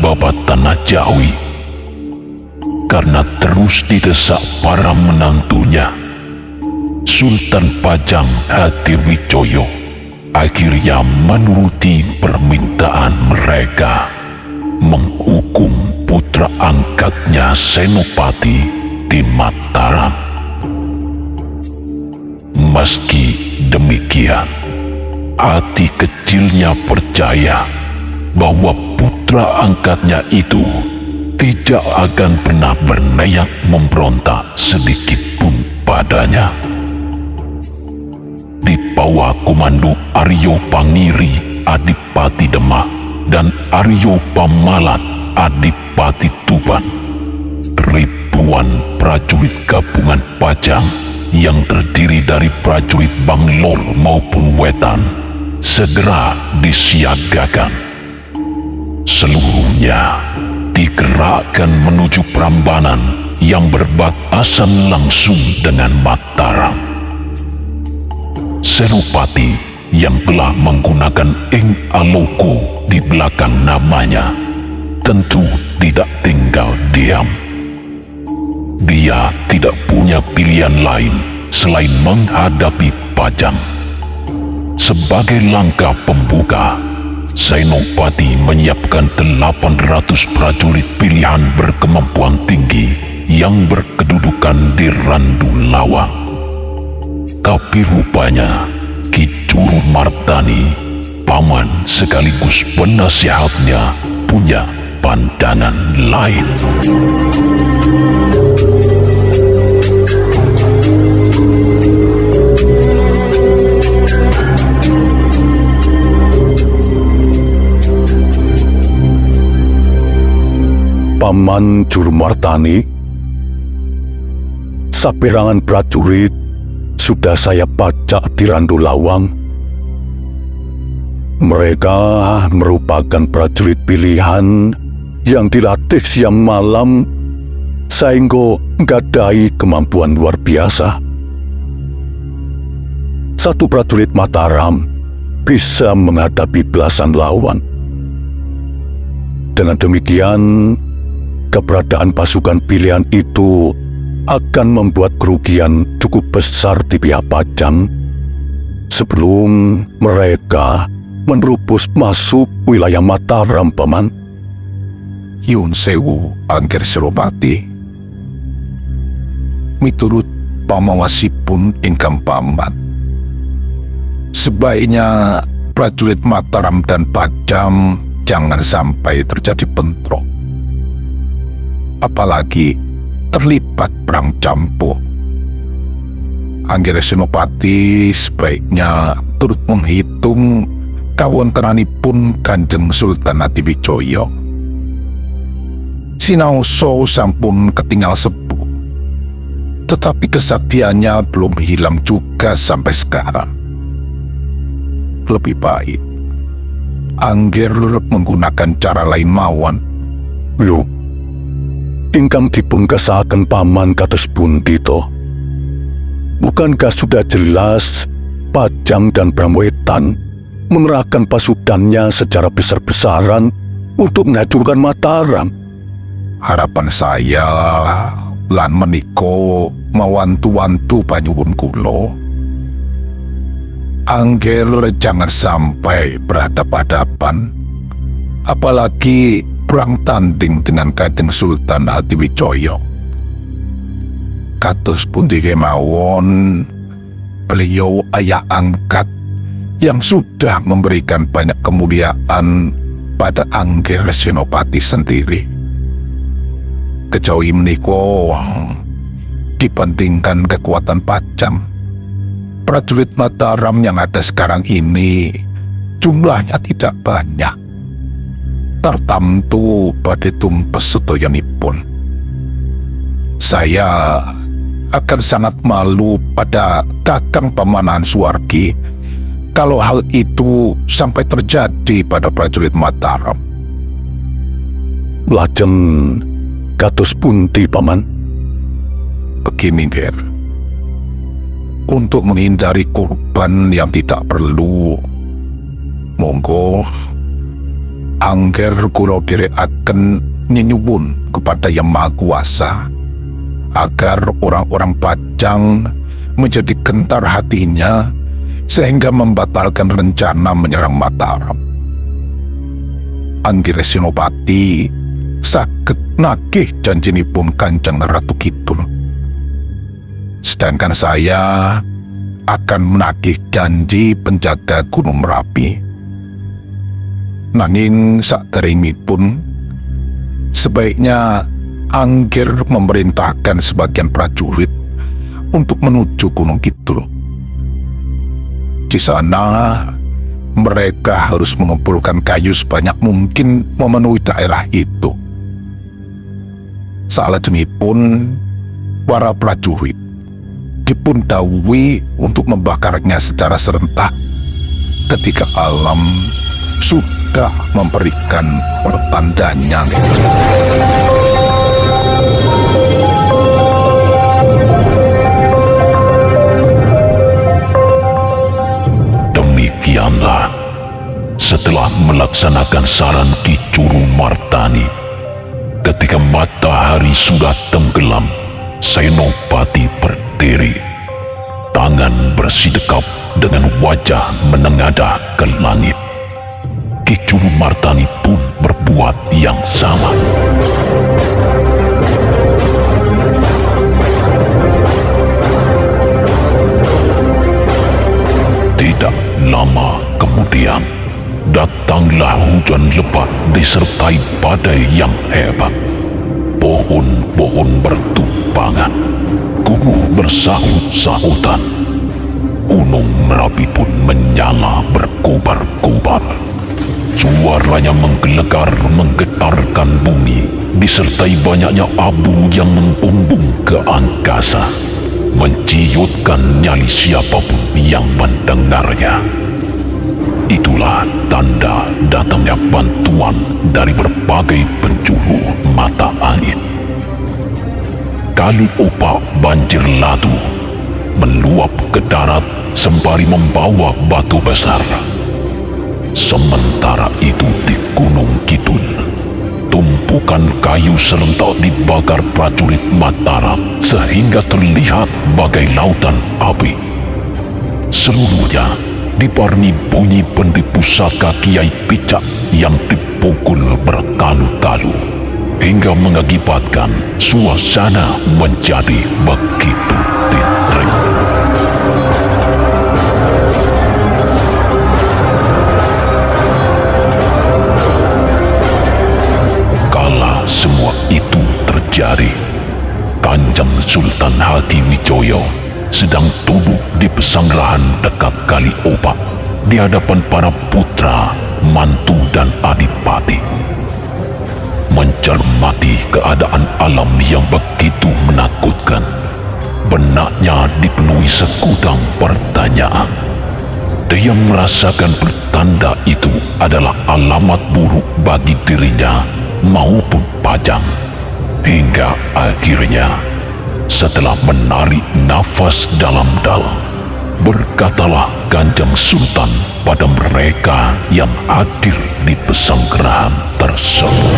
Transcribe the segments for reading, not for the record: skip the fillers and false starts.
babat tanah Jawi. Karena terus didesak para menantunya, Sultan Pajang Hadiwijoyo akhirnya menuruti permintaan mereka, menghukum putra angkatnya Senopati di Mataram. Meski demikian, hati kecilnya percaya bahwa putra angkatnya itu tidak akan pernah berniat memberontak sedikit pun padanya. Di bawah komando Aryo Pangiri Adipati Demak dan Aryo Pamalat Adipati Tuban, ribuan prajurit gabungan Pajang yang terdiri dari prajurit Banglor maupun Wetan segera disiagakan. Seluruhnya digerakkan menuju Prambanan yang berbatasan langsung dengan Mataram. Senopati yang telah menggunakan Ing Aloko di belakang namanya tentu tidak tinggal diam. Dia tidak punya pilihan lain selain menghadapi Pajang. Sebagai langkah pembuka, Senopati menyiapkan 800 prajurit pilihan berkemampuan tinggi yang berkedudukan di Randu Lawang. Tapi rupanya Ki Juru Martani, paman sekaligus penasihatnya, punya pandangan lain. Paman Juru Martani, saperangan prajurit sudah saya pacak di Randu Lawang. Mereka merupakan prajurit pilihan yang dilatih siang malam sehingga gadai kemampuan luar biasa. Satu prajurit Mataram bisa menghadapi belasan lawan. Dengan demikian, keberadaan pasukan pilihan itu akan membuat kerugian cukup besar di pihak Pajang sebelum mereka menerobos masuk wilayah Mataram, Paman. Yun sewu, Angger Senopati. Miturut pamawasipun ingkang paman, sebaiknya prajurit Mataram dan Pajang jangan sampai terjadi bentrok, apalagi terlibat perang campur. Angger Senopati sebaiknya turut menghitung kawontenanipun Kanjeng Sultan Hadiwijoyo. Sinaoso sampun ketinggal sepuh, tetapi kesaktiannya belum hilang juga sampai sekarang. Lebih baik Angger menggunakan cara lain mawon. Loh, ingkang dipun kesaken paman kados pundi to? Bukankah sudah jelas Pajang dan Bramwetan mengerahkan pasukannya secara besar-besaran untuk menghancurkan Mataram? Harapan saya lan meniko mawantu-wantu panyuwun kula, Angger jangan sampai berhadapan-hadapan, apalagi perang tanding dengan Kanjeng Sultan Hadiwijoyo. Kados pundi kemawon, beliau ayah angkat yang sudah memberikan banyak kemuliaan pada Angger Senopati sendiri. Kejawi meniko, dibandingkan kekuatan Pajang, prajurit Mataram yang ada sekarang ini jumlahnya tidak banyak. Tartamtu badhe tumpes sedayanipun. Saya akan sangat malu pada Kakang Pamanahan Suwargi kalau hal itu sampai terjadi pada prajurit Mataram. Lajeng kados pundi, Paman? Begini, Ger. Untuk menghindari korban yang tidak perlu, monggo angger kula dherekaken nyuwun kepada Yang Maha Kuasa agar orang-orang Pajang menjadi gentar hatinya sehingga membatalkan rencana menyerang Mataram. Anggire Senopati saged nagih janjinipun Kanjeng Ratu Kidul. Sedangkan saya akan menagih janji penjaga Gunung Merapi. Nanging saderengipun sebaiknya Anggir memerintahkan sebagian prajurit untuk menuju Gunung Kidul. Di sana mereka harus mengumpulkan kayu sebanyak mungkin memenuhi daerah itu. Salajengipun para prajurit dipun dawuhi untuk membakarnya secara serentak ketika alam sudah memberikan pertandanya. Demikianlah, setelah melaksanakan saran Ki Curu Martani, ketika matahari sudah tenggelam, Senopati berdiri, tangan bersidekap dengan wajah menengadah ke langit. Ki Curu Martani pun berbuat yang sama. Tidak lama kemudian, datanglah hujan lebat disertai badai yang hebat. Pohon-pohon bertumpangan, gunung bersahut-sahutan. Gunung Merapi pun menyala berkobar-kobar. Suaranya menggelegar menggetarkan bumi, disertai banyaknya abu yang membumbung ke angkasa, menciutkan nyali siapapun yang mendengarnya. Itulah tanda datangnya bantuan dari berbagai penjuru mata angin. Kali opak banjir latu meluap ke darat sembari membawa batu besar. Sementara itu di Gunung Kidul, tumpukan kayu serentak dibakar prajurit Mataram sehingga terlihat bagai lautan api. Seluruhnya dibarengi bunyi bendi pusaka Kiai Picak yang dipukul bertalu-talu, hingga mengakibatkan suasana menjadi begitu tintrik. Kala semua itu terjadi, Kanjeng Sultan Hadiwijoyo sedang duduk di pesanggrahan dekat Kali Opak di hadapan para putra, mantu dan adipati. Mencermati keadaan alam yang begitu menakutkan, benaknya dipenuhi segudang pertanyaan. Dia merasakan pertanda itu adalah alamat buruk bagi dirinya maupun Pajang. Hingga akhirnya, setelah menarik nafas dalam-dalam, berkatalah Kanjeng Sultan pada mereka yang hadir di pesanggrahan tersebut.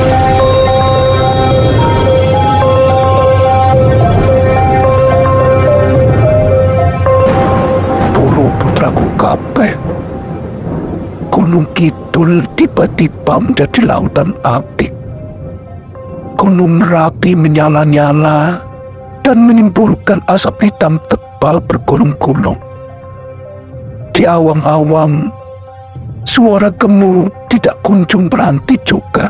Puru putraku kabeh, Gunung Kidul tiba-tiba menjadi lautan api. Gunung Merapi menyala-nyala dan menimbulkan asap hitam tebal bergulung-gulung. Di awang-awang, suara gemuruh tidak kunjung berhenti juga.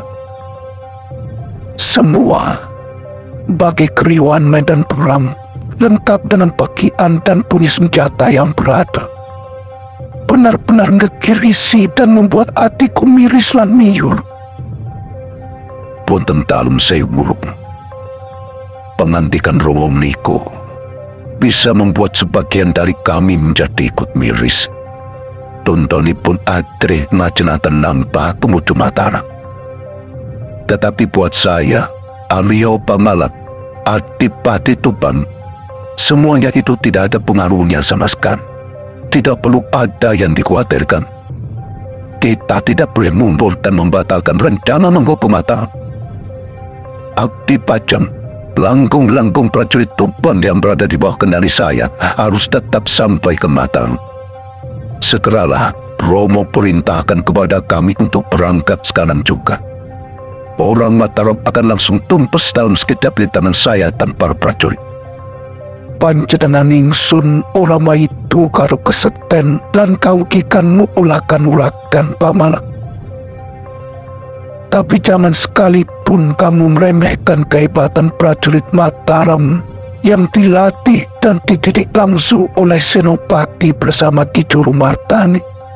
Semua, bagai keriuhan medan perang, lengkap dengan bagian dan bunyi senjata yang berada, benar-benar ngegirisi dan membuat hatiku miris lan miur. Punten dalem sewurung, pengantikan Romo Niko bisa membuat sebagian dari kami menjadi ikut miris. Tontonipun adre ngajenatan nampak tumuju Mataram. Tetapi buat saya, Alio Pamalak, Adipati Tuban, semuanya itu tidak ada pengaruhnya sama sekali. Tidak perlu ada yang dikhawatirkan. Kita tidak boleh mundur dan membatalkan rencana menghukum mata. Abdi Pajam, langkung-langkung prajurit Tuban yang berada di bawah kendali saya harus tetap sampai ke Mataram. Segeralah Romo perintahkan kepada kami untuk berangkat sekarang juga. Orang Mataram akan langsung tumpes dalam sekejap di tangan saya tanpa prajurit. Panjenengan ingsun orang itu karo keseten dan kau kikanmu ulakan pamala. Tapi jangan sekalipun kamu meremehkan kehebatan prajurit Mataram yang dilatih dan dididik langsung oleh Senopati bersama Ki Jurumartani.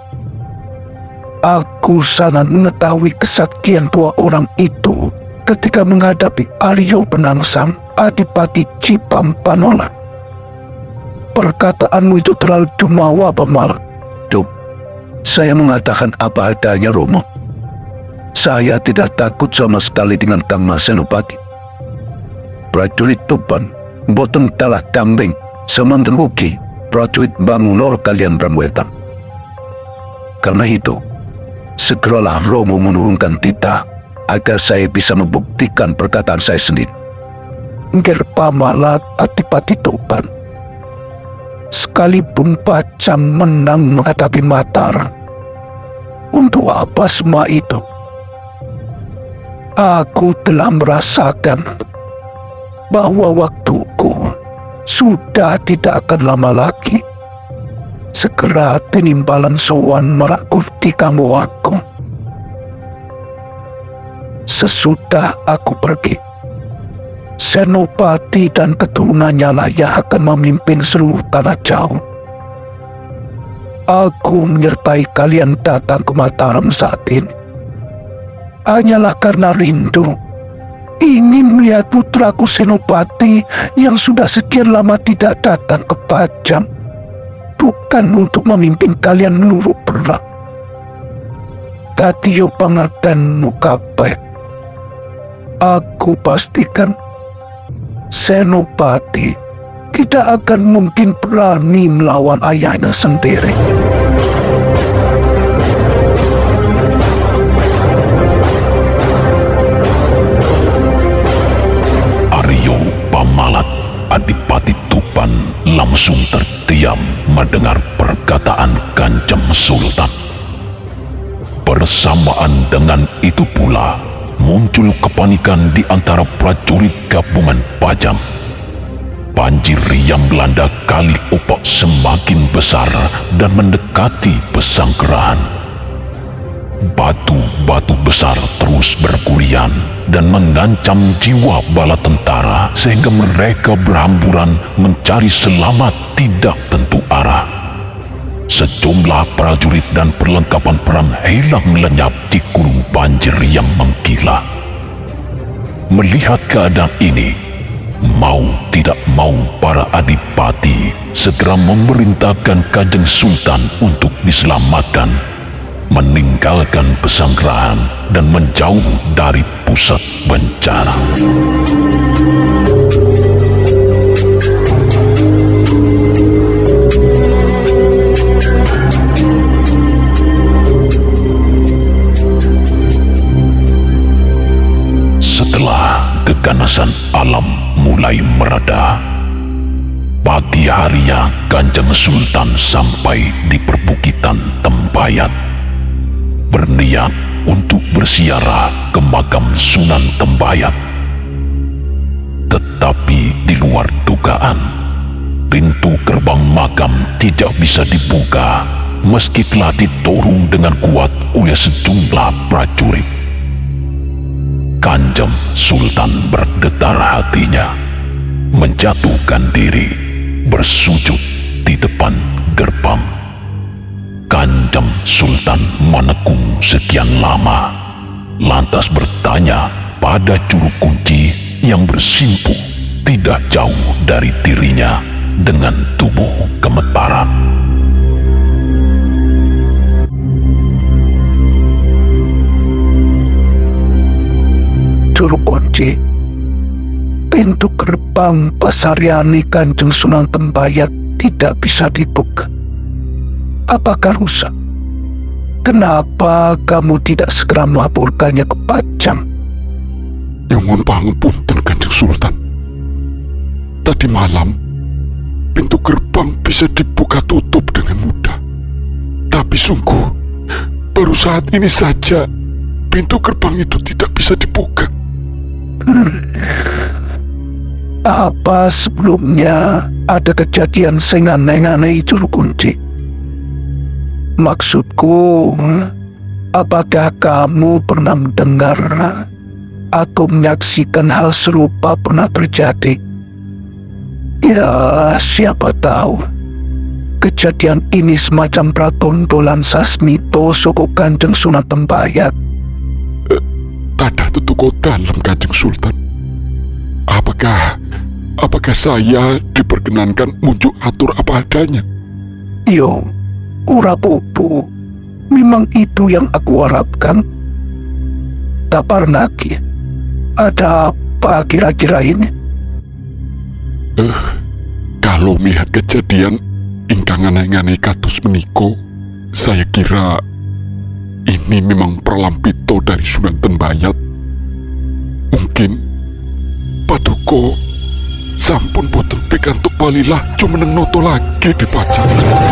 Aku sangat mengetahui kesaktian dua orang itu ketika menghadapi Aryo Penangsang, Adipati Cipampanola. Perkataanmu itu terlalu jumawa, Pamal. Duh, saya mengatakan apa adanya, Romo. Saya tidak takut sama sekali dengan Kang Mas Senopati. Prajurit Tuban, boten talah tambeng, semanten ugi, prajurit Bangunor kalian Bramwetan. Karena itu, segeralah Romo menurunkan titah agar saya bisa membuktikan perkataan saya sendiri. Nger Pamalat Adipati Tuban. Sekalipun Pajam menang menghadapi Mataram, untuk apa semua itu? Aku telah merasakan bahwa waktuku sudah tidak akan lama lagi. Segera tinimbalan sowan merakuti kamu aku. Sesudah aku pergi, Senopati dan keturunannya lah yang akan memimpin seluruh tanah jauh. Aku menyertai kalian datang ke Mataram saat ini hanyalah karena rindu ingin melihat putraku Senopati yang sudah sekian lama tidak datang ke Pajam, bukan untuk memimpin kalian meluruh perang. Tatiyo pangertenmu kabeh. Aku pastikan Senopati tidak akan mungkin berani melawan ayahnya sendiri. Aryo Pamalat Adipati Tuban langsung terdiam mendengar perkataan Kanjeng Sultan. Bersamaan dengan itu pula muncul kepanikan di antara prajurit gabungan Pajam. Banjir yang melanda Kali Opak semakin besar dan mendekati Pesanggerahan. Batu-batu besar terus bergulian dan mengancam jiwa bala tentara sehingga mereka berhamburan mencari selamat tidak tentu arah. Sejumlah prajurit dan perlengkapan perang hilang lenyap di gulung banjir yang menggila. Melihat keadaan ini, mau tidak mau para adipati segera memerintahkan Kanjeng Sultan untuk diselamatkan, meninggalkan Pesanggerahan dan menjauh dari pusat bencana. Setelah keganasan alam mulai mereda, pagi harinya Kanjeng Sultan sampai di perbukitan Tembayat, berniat untuk berziarah ke makam Sunan Tembayat. Tetapi di luar dugaan, pintu gerbang makam tidak bisa dibuka meski telah didorong dengan kuat oleh sejumlah prajurit. Kanjeng Sultan bergetar hatinya, menjatuhkan diri, bersujud di depan gerbang. Kanjeng Sultan menekung sekian lama, lantas bertanya pada juru kunci yang bersimpuh tidak jauh dari dirinya dengan tubuh gemetaran. Juru kunci, pintu gerbang Pasaryani Kanjeng Sunan Tembayat tidak bisa dibuka. Apakah rusak? Kenapa kamu tidak segera melaporkannya ke Pajang? Nyuwun pangapunten Kanjeng Sultan. Tadi malam, pintu gerbang bisa dibuka tutup dengan mudah. Tapi sungguh, baru saat ini saja pintu gerbang itu tidak bisa dibuka. Apa sebelumnya ada kejadian sing aneh-aneh itu kunci? Maksudku, apakah kamu pernah mendengar atau menyaksikan hal serupa pernah terjadi? Ya, siapa tahu. Kejadian ini semacam pratondolan sasmito soko Kanjeng Sunan Tembayat. Tadah tutuko dalam Kanjeng Sultan. Apakah saya diperkenankan muncul atur apa adanya? Yo, ora popo. Memang itu yang aku harapkan. Taparnaki, ada apa kira-kira ini? Kalau melihat kejadian ingkang aneh-aneh kados meniko, saya kira ini memang perlampito dari Sunan Tembayat. Mungkin Paduka sampun boten pikantuk balilah cuma noto lagi di Pajang.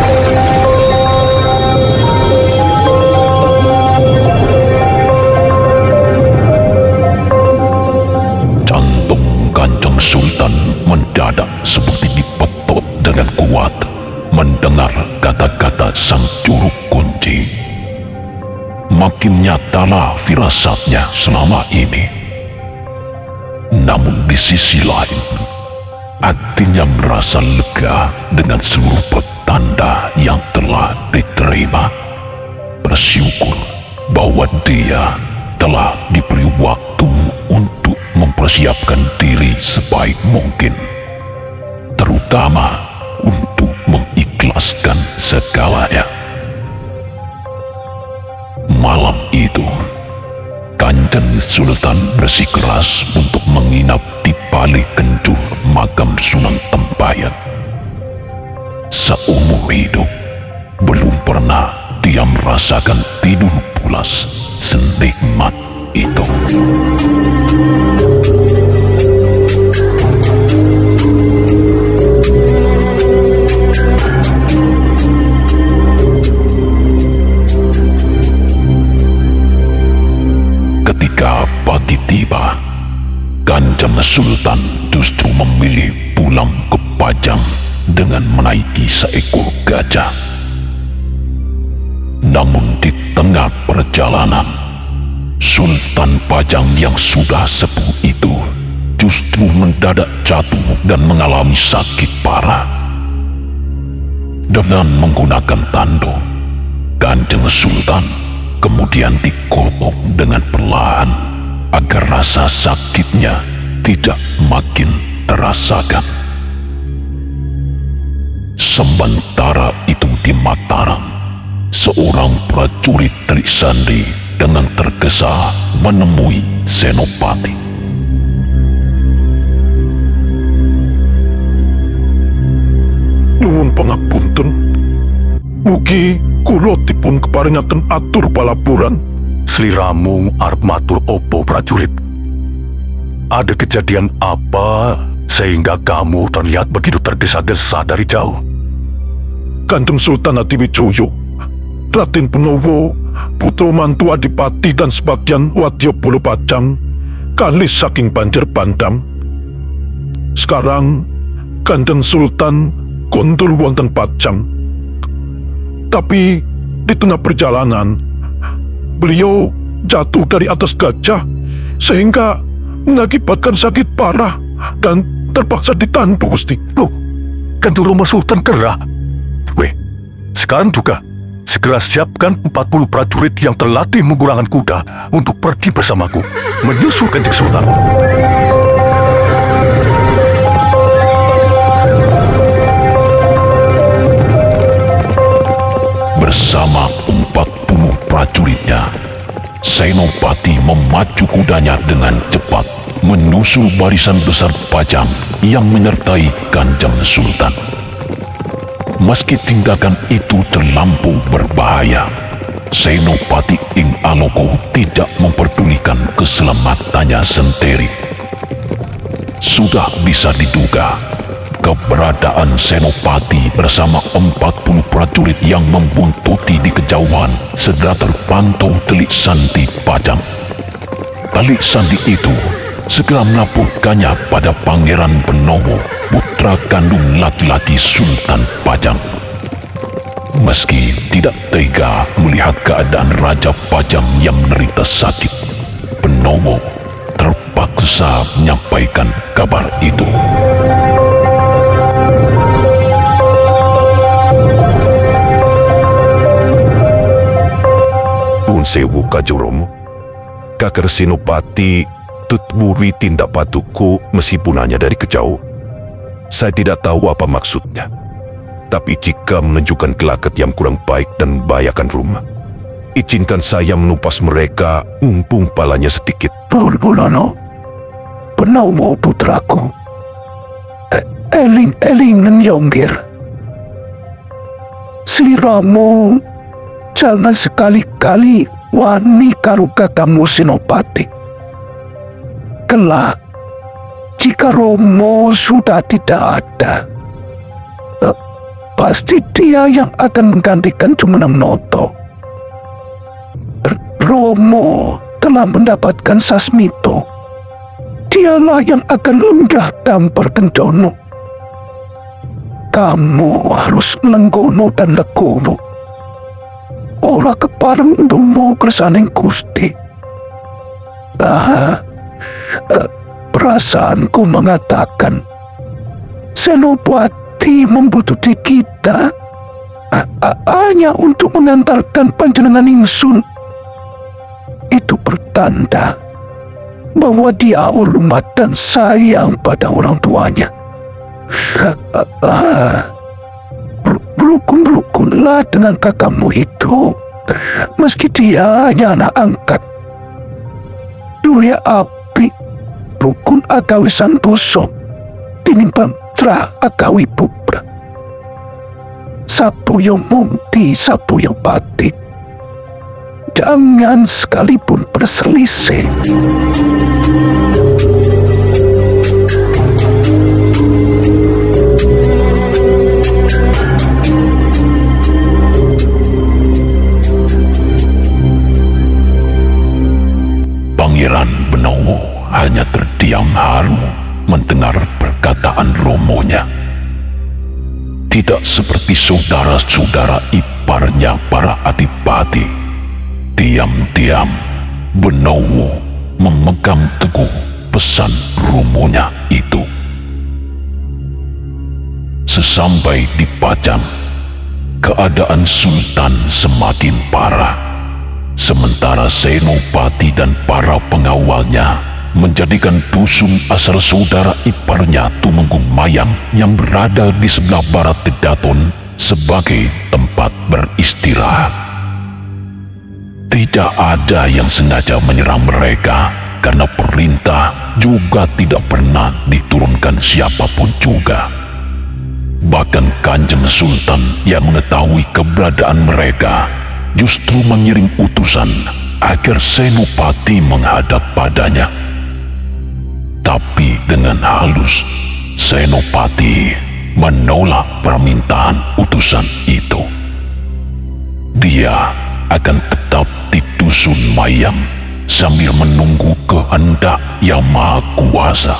Jantung Kanjeng Sultan mendadak seperti dipetot dengan kuat mendengar kata-kata sang juru kunci. Makin nyatalah firasatnya selama ini. Namun di sisi lain, hatinya merasa lega dengan seluruh petanda yang telah diterima. Bersyukur bahwa dia telah diberi waktu untuk mempersiapkan diri sebaik mungkin, terutama untuk mengikhlaskan segalanya. Malam itu, Kanjeng Sultan bersikeras untuk menginap di balik kendur makam Sunan Tembayat. Seumur hidup, belum pernah dia merasakan tidur pulas senikmat itu. Ketika pagi tiba, Kanjeng Sultan justru memilih pulang ke Pajang dengan menaiki seekor gajah. Namun di tengah perjalanan, Sultan Pajang yang sudah sepuh itu justru mendadak jatuh dan mengalami sakit parah. Dengan menggunakan tanduk, Kanjeng Sultan kemudian digodok dengan perlahan agar rasa sakitnya tidak makin terasakan. Sementara itu di Mataram, seorang prajurit Trisandi dengan tergesa menemui Senopati. Nuwun pangapunten, mugi kula dipun keparingaken atur palapuran. Sliramu arep matur opo prajurit? Ada kejadian apa sehingga kamu terlihat begitu tergesa-gesa dari jauh? Kanjeng Sultan Adiwijoyo, Raden Penowo, putra mantu Adipati dan sebagian wadya Bolo Pajang kalis saking banjir bandang. Sekarang Kanjeng Sultan gondol wonten Pajang. Tapi di tengah perjalanan, beliau jatuh dari atas gajah sehingga mengakibatkan sakit parah dan terpaksa ditandu, Gusti. Loh, Kanjeng Rama Sultan gerah. Weh, sekarang juga segera siapkan 40 prajurit yang terlatih menggunakan kuda untuk pergi bersamaku menyusul Kanjeng Sultan. Bersama 40 prajuritnya, Senopati memacu kudanya dengan cepat menyusul barisan besar Pajang yang menyertai Kanjeng Sultan. Meski tindakan itu terlampau berbahaya, Senopati Ing Aloko tidak memperdulikan keselamatannya sendiri. Sudah bisa diduga, keberadaan Senopati bersama 40 prajurit yang membuntuti di kejauhan segera terpantau telik sandi Pajang. Telik sandi itu segera melaporkannya pada Pangeran Benowo, putra kandung laki-laki Sultan Pajang. Meski tidak tega melihat keadaan Raja Pajang yang menderita sakit, Benowo terpaksa menyampaikan kabar itu. Sewu Kajuromo, Kakar Senopati tutwuri tindak patuku meskipun hanya dari kejauh. Saya tidak tahu apa maksudnya, tapi jika menunjukkan gelagat yang kurang baik dan membahayakan rumah, izinkan saya menumpas mereka mumpung palanya sedikit. Bulbulono, Benowo putraku, eling nengyonggir. Sliramu jangan sekali-kali wani karo kakangmu Senopati. Kelak, jika Romo sudah tidak ada, pasti dia yang akan menggantikan Jumeneng Noto. Romo telah mendapatkan Sasmito. Dialah yang akan lenggah dampar Kencono. Kamu harus lenggono dan legowo. Ora kepareng dungo kersaning Gusti. Perasaanku mengatakan Senopati membutuhkan kita hanya untuk mengantarkan panjenengan ingsun. Itu pertanda bahwa dia hormat dan sayang pada orang tuanya. Berukunlah dengan kakakmu itu, meski dia hanya anak angkat. Dua api rukun agawi santoso tinimbang tra agawi pupra. Sapuyo mumti, sapuyo pati. Jangan sekalipun berselisih. Pangeran Benowo hanya terdiam haru mendengar perkataan romonya. Tidak seperti saudara-saudara iparnya para adipati. Diam-diam Benowo memegang teguh pesan romonya itu. Sesampai di Pajang, keadaan Sultan semakin parah. Sementara Senopati dan para pengawalnya menjadikan dusun asal saudara iparnya Tumenggung Mayang yang berada di sebelah barat Kedaton sebagai tempat beristirahat. Tidak ada yang sengaja menyerang mereka karena perintah juga tidak pernah diturunkan siapapun juga. Bahkan Kanjeng Sultan yang mengetahui keberadaan mereka justru mengirim utusan agar Senopati menghadap padanya. Tapi dengan halus, Senopati menolak permintaan utusan itu. Dia akan tetap di dusun Mayang sambil menunggu kehendak Yang Maha Kuasa.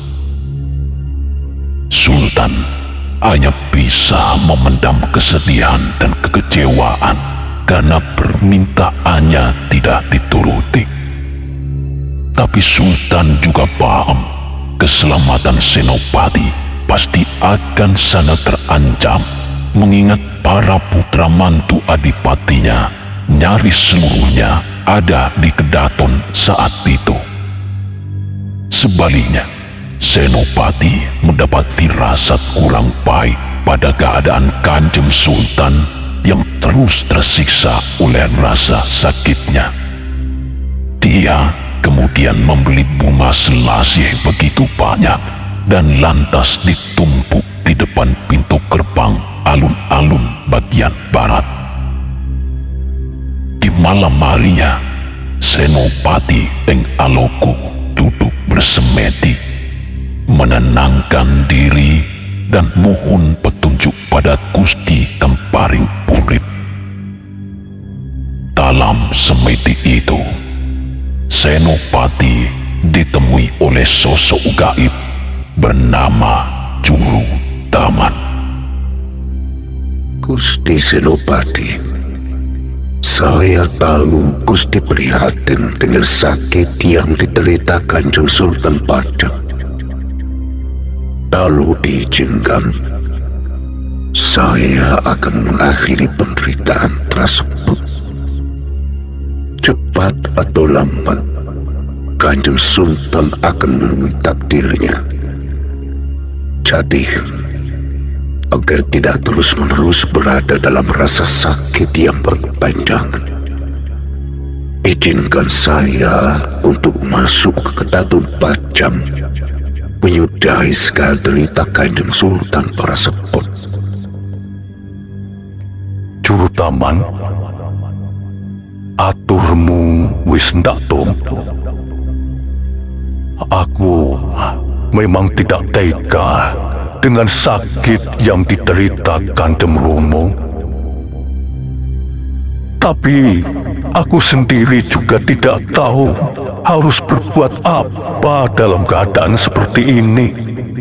Sultan hanya bisa memendam kesedihan dan kekecewaan karena permintaannya tidak dituruti. Tapi Sultan juga paham keselamatan Senopati pasti akan sangat terancam, mengingat para putra mantu adipatinya nyaris seluruhnya ada di Kedaton saat itu. Sebaliknya, Senopati mendapat firasat kurang baik pada keadaan Kanjeng Sultan yang terus tersiksa oleh rasa sakitnya. Dia kemudian membeli bunga selasih begitu banyak dan lantas ditumpuk di depan pintu gerbang alun-alun bagian barat. malam Maria, Senopati ing Aloku duduk bersemedi, menenangkan diri dan mohon petunjuk pada Gusti Temparing Purip. Dalam semedi itu, Senopati ditemui oleh sosok gaib bernama Juru Taman. Gusti Senopati, saya tahu Gusti prihatin dengan sakit yang diderita Kanjeng Sultan Pajang. Lalu diizinkan, saya akan mengakhiri penderitaan tersebut. Cepat atau lambat, Kanjeng Sultan akan menemui takdirnya. Jadi, agar tidak terus-menerus berada dalam rasa sakit yang berkepanjangan, izinkan saya untuk masuk ke Ketatun Pajang, menyudahi segala derita Kanjeng Sultan Paraseput. Juru Taman, aturmu wis ndak tompo. Aku memang tidak tega dengan sakit yang diderita Kanjeng Romo. Tapi aku sendiri juga tidak tahu harus berbuat apa dalam keadaan seperti ini.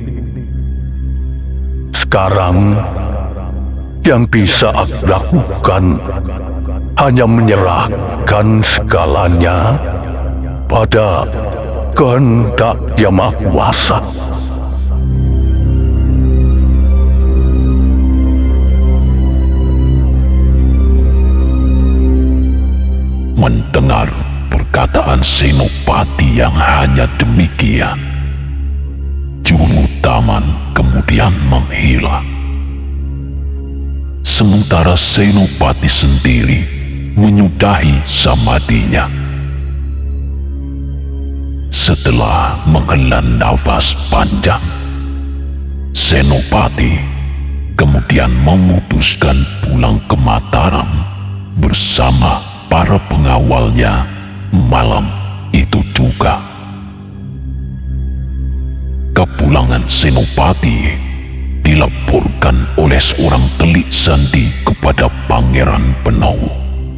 Sekarang yang bisa aku lakukan hanya menyerahkan segalanya pada kehendak Yang Maha Kuasa. Mendengar perkataan Senopati yang hanya demikian, Juru Taman kemudian menghilang. Sementara Senopati sendiri menyudahi samadinya. Setelah menghela nafas panjang, Senopati kemudian memutuskan pulang ke Mataram bersama para pengawalnya malam itu juga. Kepulangan Senopati dilaporkan oleh seorang telik sandi kepada Pangeran Benowo.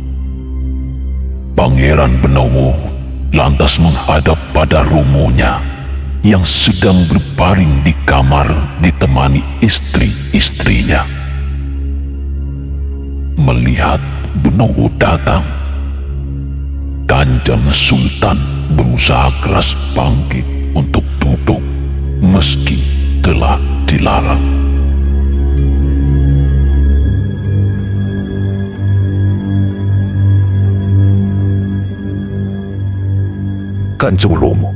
Pangeran Benowo lantas menghadap pada romonya yang sedang berbaring di kamar ditemani istri-istrinya. Melihat Benowo datang, Kanjeng Sultan berusaha keras bangkit untuk duduk meski telah dilarang. Kanjeng Romo,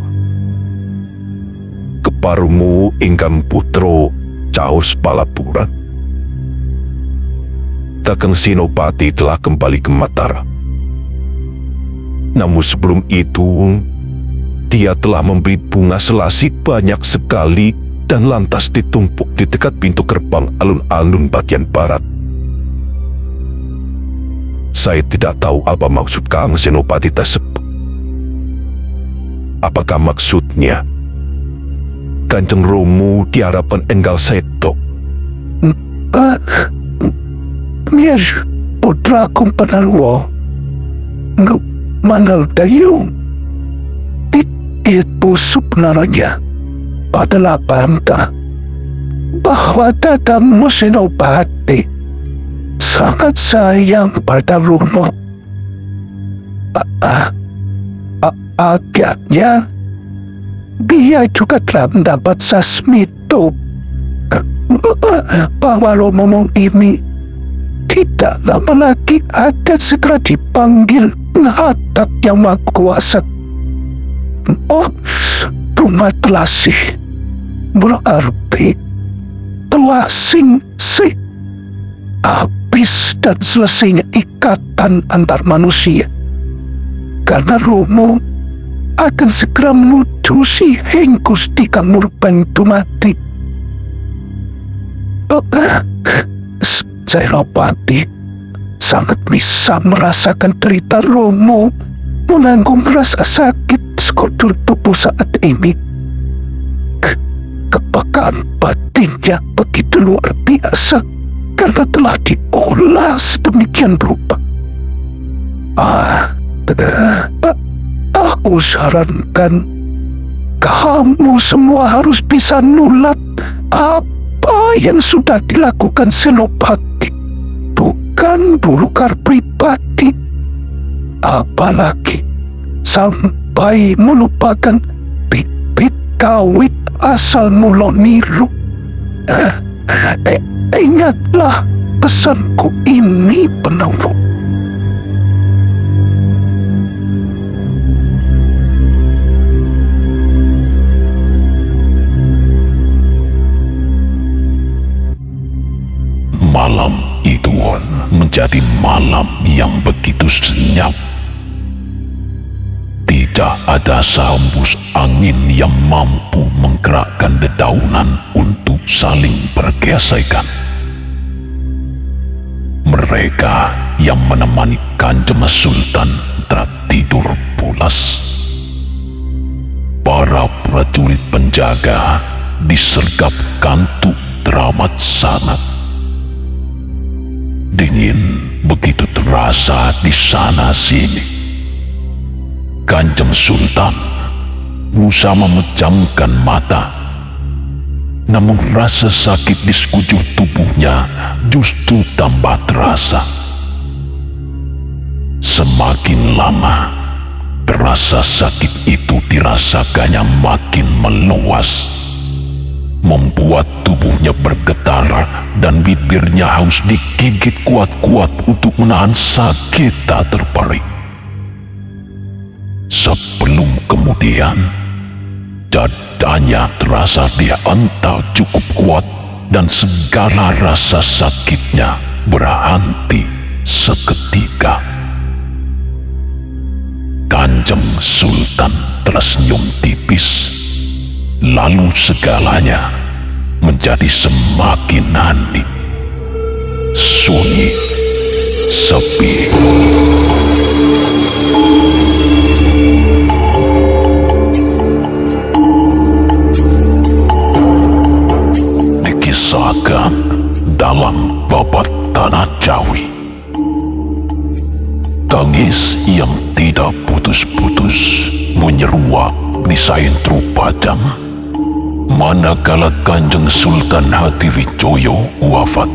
keparumu ingkang putro Caos Palapuran. Kakang Senopati telah kembali ke Mataram. Namun sebelum itu, dia telah memberi bunga selasih banyak sekali dan lantas ditumpuk di dekat pintu gerbang alun-alun bagian barat. Saya tidak tahu apa maksud Kakang Senopati tersebut. Apakah maksudnya Kanjeng Romo di hadapan Enggal Seto? Mir, putra kumpanalwo, mangal tayo. It pusuk naranya pada lapanta bahwa tatamu Senopati sangat sayang pada Romo. Agaknya dia juga telah mendapat sasmito bahwa Romo ini tidak lama lagi akan segera dipanggil menghadap Yang Maha Kuasa. Oh, rumah telasih berarti telasing sih habis dan selesainya ikatan antar manusia, karena Romo akan segera menuju si Hengkus di Kang Murbang itu mati. Senopati, sangat bisa merasakan derita Romo menanggung rasa sakit sekujur tubuh saat ini. Kepekaan batinnya begitu luar biasa karena telah diolah sedemikian rupa. Aku sarankan kamu semua harus bisa nulak apa yang sudah dilakukan Senopati, bukan Bulukar pribadi. Apalagi sampai melupakan bibit kawit asal Muloniru. Ingatlah pesanku ini, Penawuh. Malam itu menjadi malam yang begitu senyap. Tidak ada sehembus angin yang mampu menggerakkan dedaunan untuk saling bergesekan. Mereka yang menemani Kanjeng Sultan tertidur pulas. Para prajurit penjaga disergap kantuk teramat sangat. Dingin begitu terasa di sana sini. Kanjeng Sultan berusaha memejamkan mata, namun rasa sakit di sekujur tubuhnya justru tambah terasa. Semakin lama, rasa sakit itu dirasakannya makin meluas, membuat tubuhnya bergetar dan bibirnya harus digigit kuat-kuat untuk menahan sakit tak terperi. Sebelum kemudian, dadanya terasa dihantar cukup kuat dan segala rasa sakitnya berhenti seketika. Kanjeng Sultan tersenyum tipis, lalu segalanya menjadi semakin hening, sunyi, sepi. Dikisahkan dalam babat tanah Jawi, tangis yang tidak putus-putus menyeruak di Saintru Pajang manakala Kanjeng Sultan Hatiwijoyo wafat.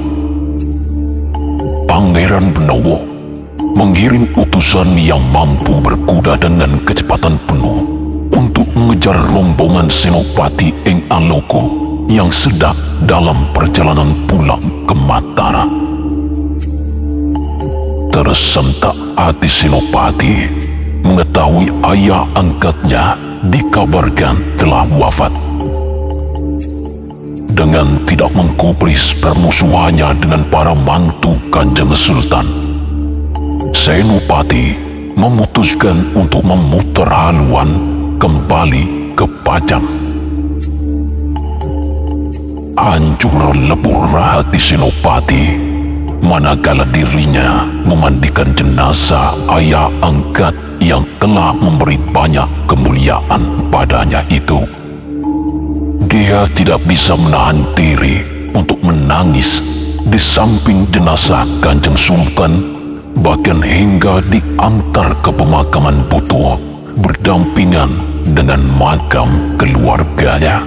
Pangeran Benowo mengirim utusan yang mampu berkuda dengan kecepatan penuh untuk mengejar rombongan Senopati Eng Aloko yang sedang dalam perjalanan pulang ke Matara. Tersentak hati Senopati mengetahui ayah angkatnya dikabarkan telah wafat. Dengan tidak mengkubris permusuhannya dengan para mantu Kanjeng Sultan, Senopati memutuskan untuk memutar haluan kembali ke Pajang. Hancur lebur hati Senopati manakala dirinya memandikan jenazah ayah angkat yang telah memberi banyak kemuliaan padanya itu. Dia tidak bisa menahan diri untuk menangis di samping jenazah Kanjeng Sultan, bahkan hingga diantar ke pemakaman Buto berdampingan dengan makam keluarganya.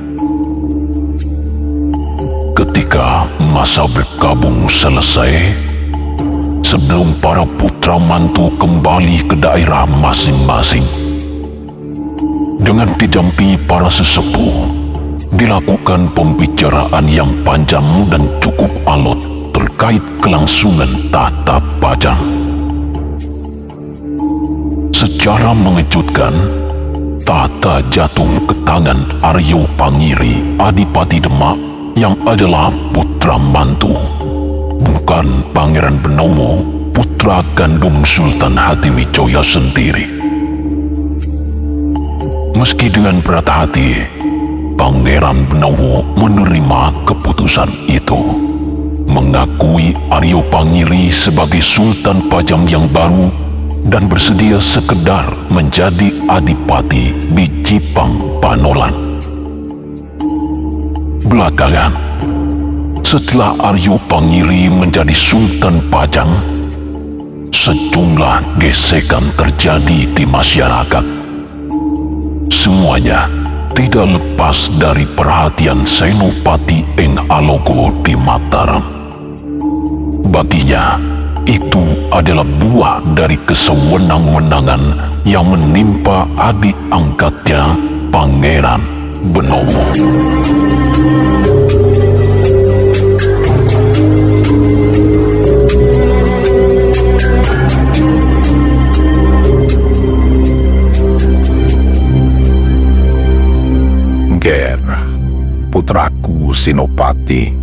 Ketika masa berkabung selesai, sebelum para putra mantu kembali ke daerah masing-masing, dengan didampingi para sesepuh, dilakukan pembicaraan yang panjang dan cukup alot terkait kelangsungan tata Pajang. Secara mengejutkan, tata jatuh ke tangan Aryo Pangiri Adipati Demak yang adalah putra mantu, bukan Pangeran Benowo, putra kandung Sultan Hatiwijaya sendiri. Meski dengan berat hati, Pangeran Benowo menerima keputusan itu, mengaku mengakui Aryo Pangiri sebagai Sultan Pajang yang baru dan bersedia sekedar menjadi Adipati Bicipang Panolan. Belakangan, setelah Aryo Pangiri menjadi Sultan Pajang, sejumlah gesekan terjadi di masyarakat. Semuanya tidak lepas dari perhatian Senopati Eng Alogo di Mataram. Baginya, itu adalah buah dari kesewenang-wenangan yang menimpa adik angkatnya, Pangeran Benowo. Angger, putraku Senopati.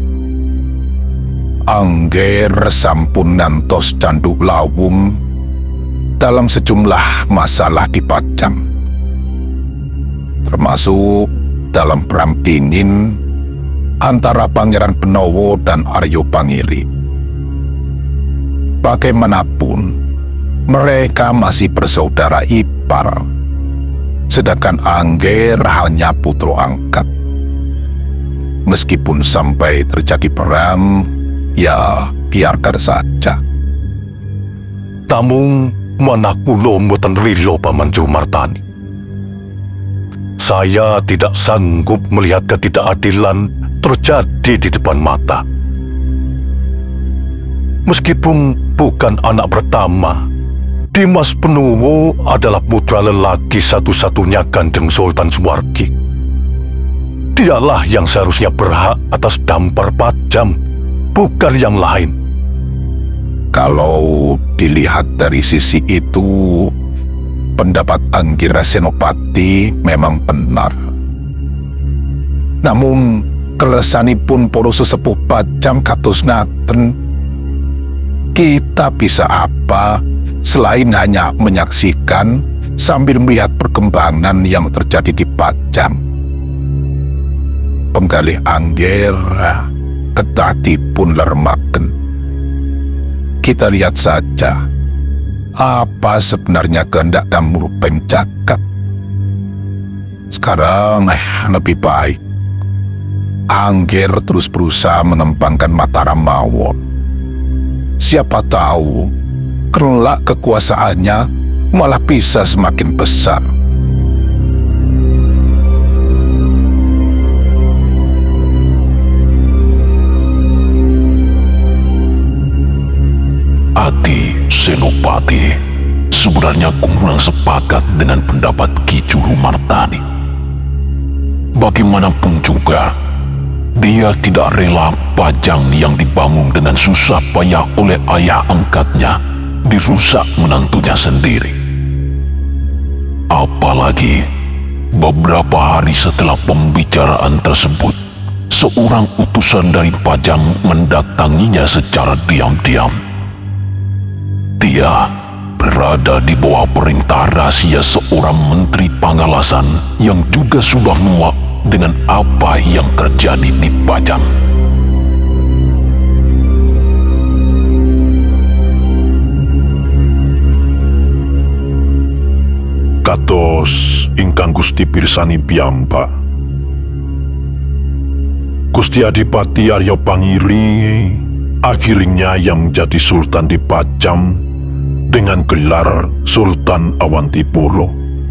Angger sampun nantos canduk lawung dalam sejumlah masalah di Pajang, termasuk dalam perang dingin antara Pangeran Benowo dan Aryo Pangiri. Bagaimanapun, mereka masih bersaudara ipar, sedangkan Angger hanya putra angkat. Meskipun sampai terjadi perang, ya biarkan saja. Namung manak kula mboten rila Paman Jumartani. Saya tidak sanggup melihat ketidakadilan terjadi di depan mata. Meskipun bukan anak pertama, Dimas Benowo adalah putra lelaki satu-satunya Kanjeng Sultan Suwargi. Dialah yang seharusnya berhak atas dampar Pajang, bukan yang lain. Kalau dilihat dari sisi itu, pendapat Anggira Senopati memang benar. Namun, kelesanipun para sesepuh Pajang kados ngaten, kita bisa apa selain hanya menyaksikan sambil melihat perkembangan yang terjadi di Pajang. Penggalih Angger ketatipun lermaken. Kita lihat saja apa sebenarnya kehendak dan murupeng jagat. Sekarang lebih baik Angger terus berusaha mengembangkan Mataram mawon. Siapa tahu kelak kekuasaannya malah bisa semakin besar. Adi Senopati sebenarnya kurang sepakat dengan pendapat Ki Juru Martani. Bagaimanapun juga, dia tidak rela Pajang yang dibangun dengan susah payah oleh ayah angkatnya dirusak menantunya sendiri. Apalagi beberapa hari setelah pembicaraan tersebut, seorang utusan dari Pajang mendatanginya secara diam-diam. Dia berada di bawah perintah rahasia seorang menteri pangalasan yang juga sudah muak dengan apa yang terjadi di Pajang. Kados ingkang Gusti pirsani piyambak, Gusti Adipati Aryo Pangiri akhirnya yang menjadi Sultan di Pajang dengan gelar Sultan Awantipuro.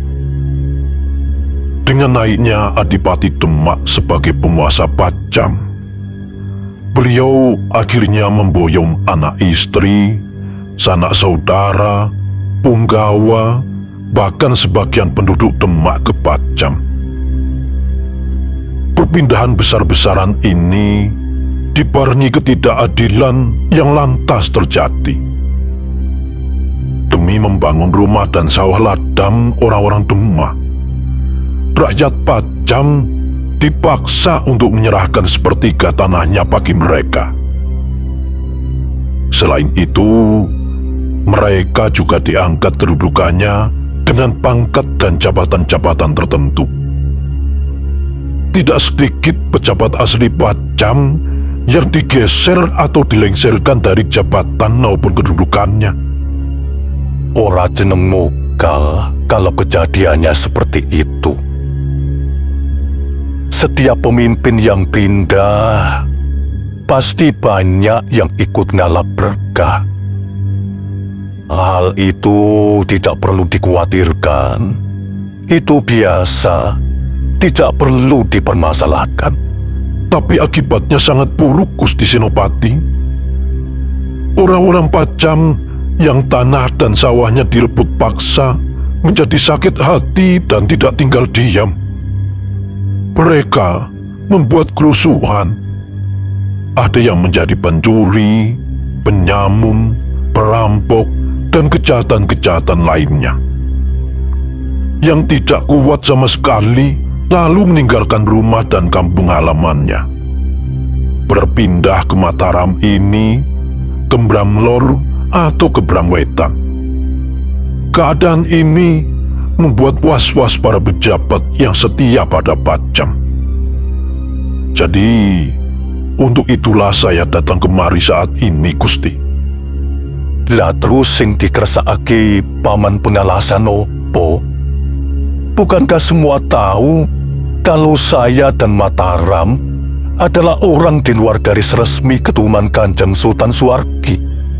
Dengan naiknya Adipati Demak sebagai penguasa Pajang, beliau akhirnya memboyong anak istri, sanak saudara, punggawa, bahkan sebagian penduduk Demak ke Pajang. Perpindahan besar-besaran ini dibarengi ketidakadilan yang lantas terjadi. Demi membangun rumah dan sawah ladang orang-orang Demak, rakyat Pajang dipaksa untuk menyerahkan sepertiga tanahnya bagi mereka. Selain itu, mereka juga diangkat kedudukannya dengan pangkat dan jabatan-jabatan tertentu. Tidak sedikit pejabat asli Pajang yang digeser atau dilengsarkan dari jabatan maupun kedudukannya. Ora jenengmu kalau kejadiannya seperti itu. Setiap pemimpin yang pindah, pasti banyak yang ikut ngalap berkah. Hal itu tidak perlu dikhawatirkan. Itu biasa, tidak perlu dipermasalahkan. Tapi akibatnya sangat buruk, Gusti Senopati. Orang-orang Pajam yang tanah dan sawahnya direbut paksa menjadi sakit hati dan tidak tinggal diam. Mereka membuat kerusuhan. Ada yang menjadi pencuri, penyamun, perampok, dan kejahatan-kejahatan lainnya. Yang tidak kuat sama sekali, lalu meninggalkan rumah dan kampung halamannya. Berpindah ke Mataram ini, ke Bramlor atau ke Bramwetan. Keadaan ini membuat was-was para pejabat yang setia pada Pajam. Jadi, untuk itulah saya datang kemari saat ini, Gusti. Lah terus sing dikersakake Paman Pengalasan opo? Bukankah semua tahu kalau saya dan Mataram adalah orang di luar garis resmi keturunan Kanjeng Sultan Suwargi?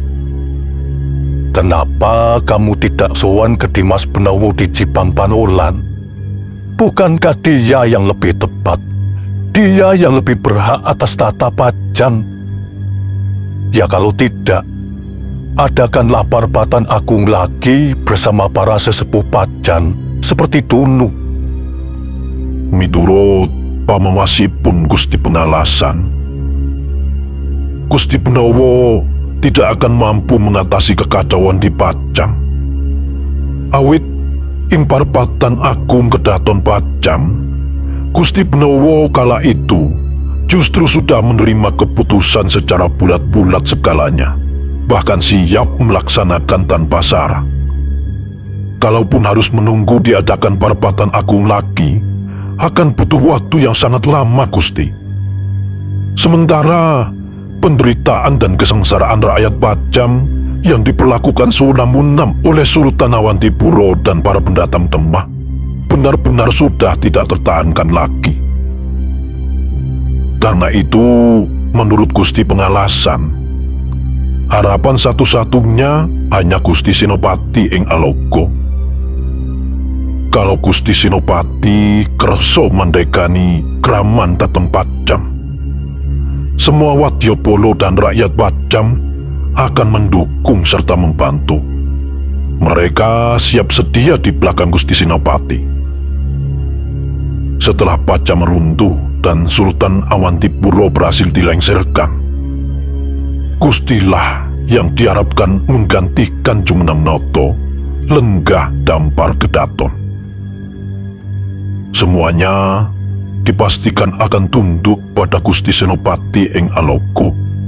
Kenapa kamu tidak sowan ke Dimas Benawu di Cipang Panolan? Bukankah dia yang lebih tepat? Dia yang lebih berhak atas tata Pajam? Ya kalau tidak, adakanlah Parpatan Agung lagi bersama para sesepuh Pajam seperti dulu. Miturut pamawasipun Gusti Pengalasan, Gusti Benawu tidak akan mampu mengatasi kekacauan di Pajam. Awit ing Parpatan Agung Kedaton Pajam, Gusti Benawu kala itu justru sudah menerima keputusan secara bulat-bulat segalanya, bahkan siap melaksanakan tanpa syarat. Kalaupun harus menunggu diadakan Parpatan Agung lagi, akan butuh waktu yang sangat lama, Gusti. Sementara penderitaan dan kesengsaraan rakyat Pajam yang diperlakukan sewenang-wenang oleh Sultan Awantipuro dan para pendatang Demak benar-benar sudah tidak tertahankan lagi. Karena itu, menurut Gusti Pengalasan, harapan satu-satunya hanya Gusti Senopati ing Alogo. Kalau Gusti Senopati kerso mendekani kraman dateng Pajam, semua Wadyabala dan rakyat Pajam akan mendukung serta membantu. Mereka siap sedia di belakang Gusti Senopati. Setelah Pajam runtuh dan Sultan Awantipuro berhasil dilengsarkan, Gustilah yang diharapkan menggantikan Jumeneng-Noto, Lenggah Dampar Kedaton. Semuanya dipastikan akan tunduk pada Gusti Senopati ing Alogo.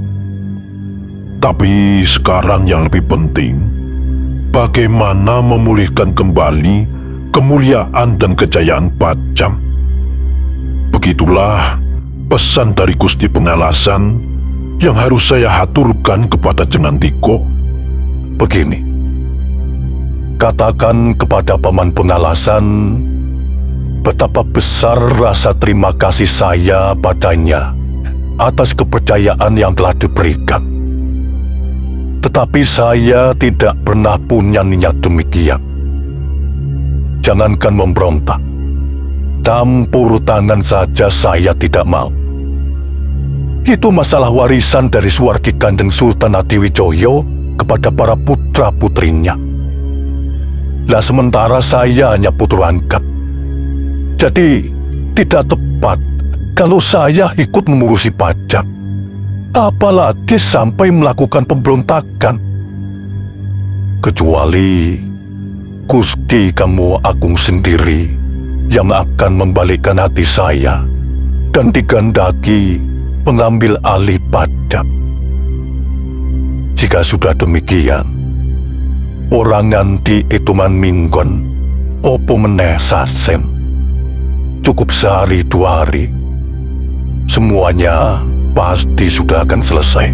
Tapi sekarang yang lebih penting, bagaimana memulihkan kembali kemuliaan dan kejayaan Pajam. Begitulah pesan dari Gusti Pengalasan yang harus saya haturkan kepada Jenandiko. Begini, katakan kepada Paman Pengalasan betapa besar rasa terima kasih saya padanya atas kepercayaan yang telah diberikan. Tetapi saya tidak pernah punya niat demikian. Jangankan memberontak, campur tangan saja saya tidak mau. Itu masalah warisan dari Suwargi Kanjeng Sultan Adiwijoyo kepada para putra-putrinya. Lah sementara saya hanya putra angkat. Jadi tidak tepat kalau saya ikut mengurusi pajak, apalagi sampai melakukan pemberontakan. Kecuali Gusti Kamu Agung sendiri yang akan membalikkan hati saya dan digandaki mengambil alih pajak. Jika sudah demikian, orang nganti ituman minggon, opo meneh sasen, cukup sehari 2 hari, semuanya pasti sudah akan selesai.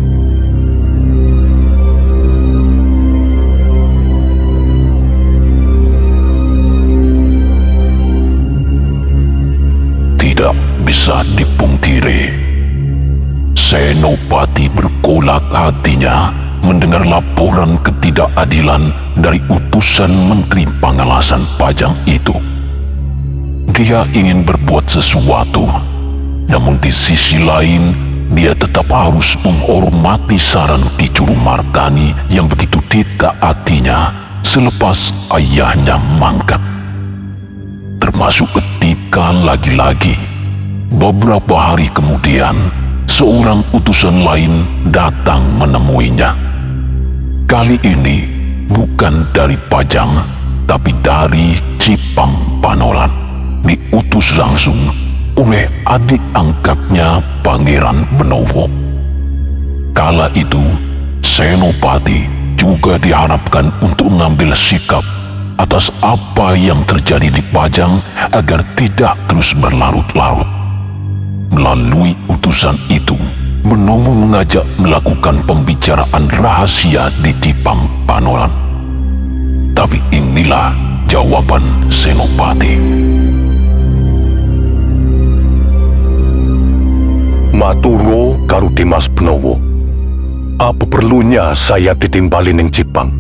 Tidak bisa dipungkiri, Senopati bergolak hatinya mendengar laporan ketidakadilan dari utusan Menteri Pengelasan Pajang itu. Dia ingin berbuat sesuatu, namun di sisi lain dia tetap harus menghormati saran Ki Curumardani yang begitu ditaatinya selepas ayahnya mangkat. Termasuk ketika lagi-lagi beberapa hari kemudian seorang utusan lain datang menemuinya. Kali ini bukan dari Pajang, tapi dari Cipang Panolan, diutus langsung oleh adik angkatnya Pangeran Benowo. Kala itu Senopati juga diharapkan untuk mengambil sikap atas apa yang terjadi di Pajang agar tidak terus berlarut-larut. Melalui utusan itu, Benowo mengajak melakukan pembicaraan rahasia di Cipang Panolan. Tapi inilah jawaban Senopati. Maturo karo Dimas Benowo. Apa perlunya saya ditimbali ning Cipang?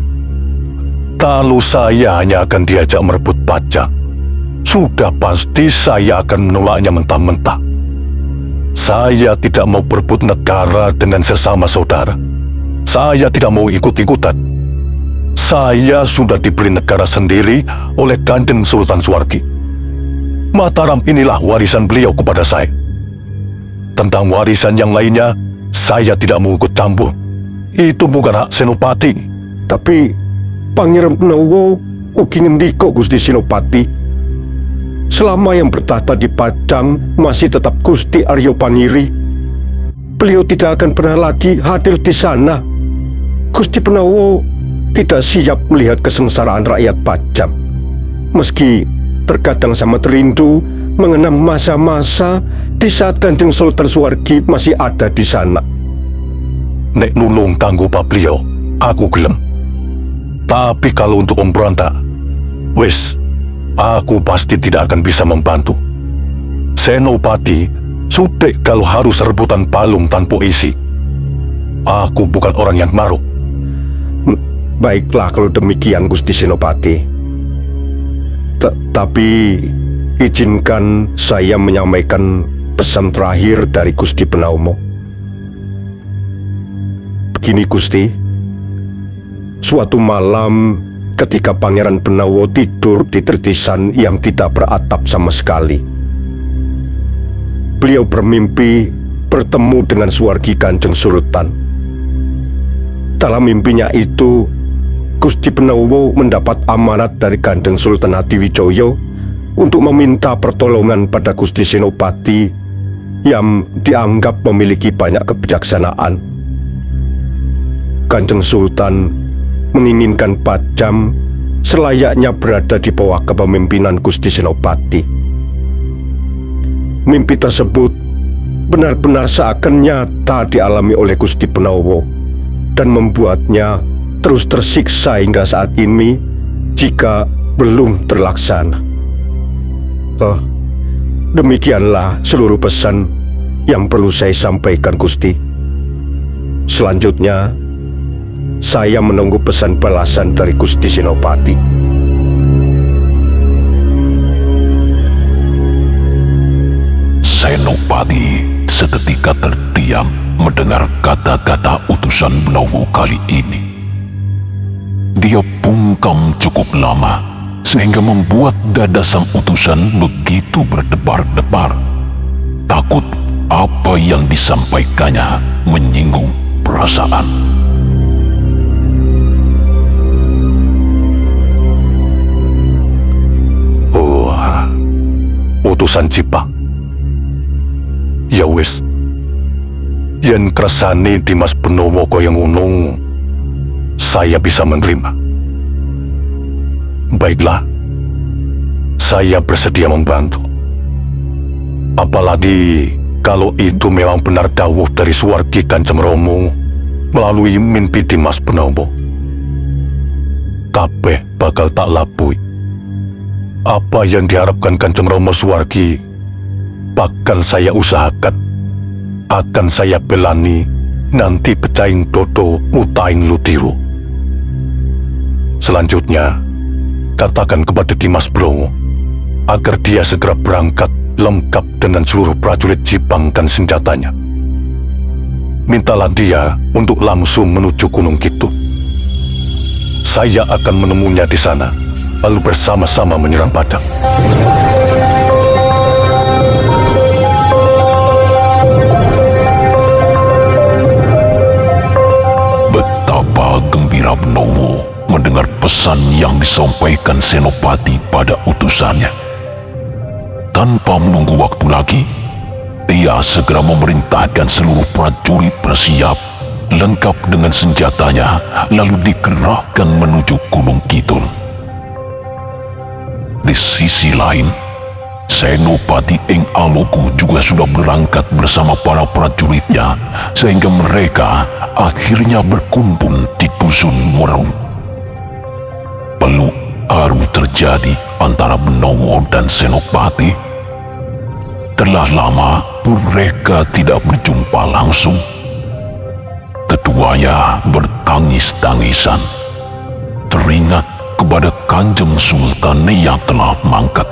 Kalau saya hanya akan diajak merebut pajak, sudah pasti saya akan menolaknya mentah-mentah. Saya tidak mau berebut negara dengan sesama saudara. Saya tidak mau ikut-ikutan. Saya sudah diberi negara sendiri oleh Kanjeng Sultan Suwargi. Mataram inilah warisan beliau kepada saya. Tentang warisan yang lainnya, saya tidak mau ikut campur. Itu bukan hak Senopati. Tapi Pangeran Benowo ugi ngendika Gusti Senopati, selama yang bertahta di Pajang masih tetap Gusti Aryo Paniri, beliau tidak akan pernah lagi hadir di sana. Gusti Benowo tidak siap melihat kesengsaraan rakyat Pajang, meski terkadang sangat rindu mengenang masa-masa di saat Kanjeng Sultan Suwargi masih ada di sana. Nek nulung kanggo beliau, aku gelem. Tapi kalau untuk memberontak, wis, aku pasti tidak akan bisa membantu. Senopati sudah kalau harus rebutan palung tanpa isi. Aku bukan orang yang maruk. Baiklah kalau demikian Gusti Senopati. Tapi izinkan saya menyampaikan pesan terakhir dari Gusti Benowo. Begini Gusti, suatu malam ketika Pangeran Benowo tidur di tertisan yang tidak beratap sama sekali, beliau bermimpi bertemu dengan Suwargi Kanjeng Sultan. Dalam mimpinya itu, Gusti Benowo mendapat amanat dari Kanjeng Sultan Hadiwijoyo untuk meminta pertolongan pada Gusti Senopati yang dianggap memiliki banyak kebijaksanaan. Kanjeng Sultan menginginkan Pajang selayaknya berada di bawah kepemimpinan Gusti Senopati. Mimpi tersebut benar-benar seakan nyata dialami oleh Gusti Benowo dan membuatnya terus tersiksa hingga saat ini jika belum terlaksana. Demikianlah seluruh pesan yang perlu saya sampaikan Gusti. Selanjutnya, saya menunggu pesan balasan dari Gusti Senopati. Senopati seketika terdiam mendengar kata-kata utusan Benowo kali ini. Dia bungkam cukup lama, sehingga membuat dada sang utusan begitu berdebar-debar. Takut apa yang disampaikannya menyinggung perasaan. Utusan Cipang. Ya wis, yen kersane Dimas Benowo kaya ngono, saya bisa menerima. Baiklah, saya bersedia membantu. Apalagi Kalau itu memang benar dawuh dari Suwargi Kanjeng Rama melalui mimpi Dimas Punawa, kabeh bakal tak labui. Apa yang diharapkan Kanjeng Rama Suwargi bakal saya usahakan, akan saya belani nanti pecaing dodo utaing ludiro. Selanjutnya, katakan kepada Dimas Browo agar dia segera berangkat lengkap dengan seluruh prajurit Jipang dan senjatanya. Mintalah dia untuk langsung menuju Gunung Kidul. Saya akan menemunya di sana, lalu bersama-sama menyerang Padang. Betapa gembira Benowo mendengar pesan yang disampaikan Senopati pada utusannya. Tanpa menunggu waktu lagi, ia segera memerintahkan seluruh prajurit bersiap, lengkap dengan senjatanya, lalu dikerahkan menuju Gunung Kidul. Di sisi lain, Senopati Ing Aloku juga sudah berangkat bersama para prajuritnya, sehingga mereka akhirnya berkumpul di Dusun Werung. Peluk haru terjadi antara Benowo dan Senopati. Telah lama mereka tidak berjumpa langsung. Keduanya bertangis-tangisan, teringat kepada Kanjeng Sultan yang telah mangkat.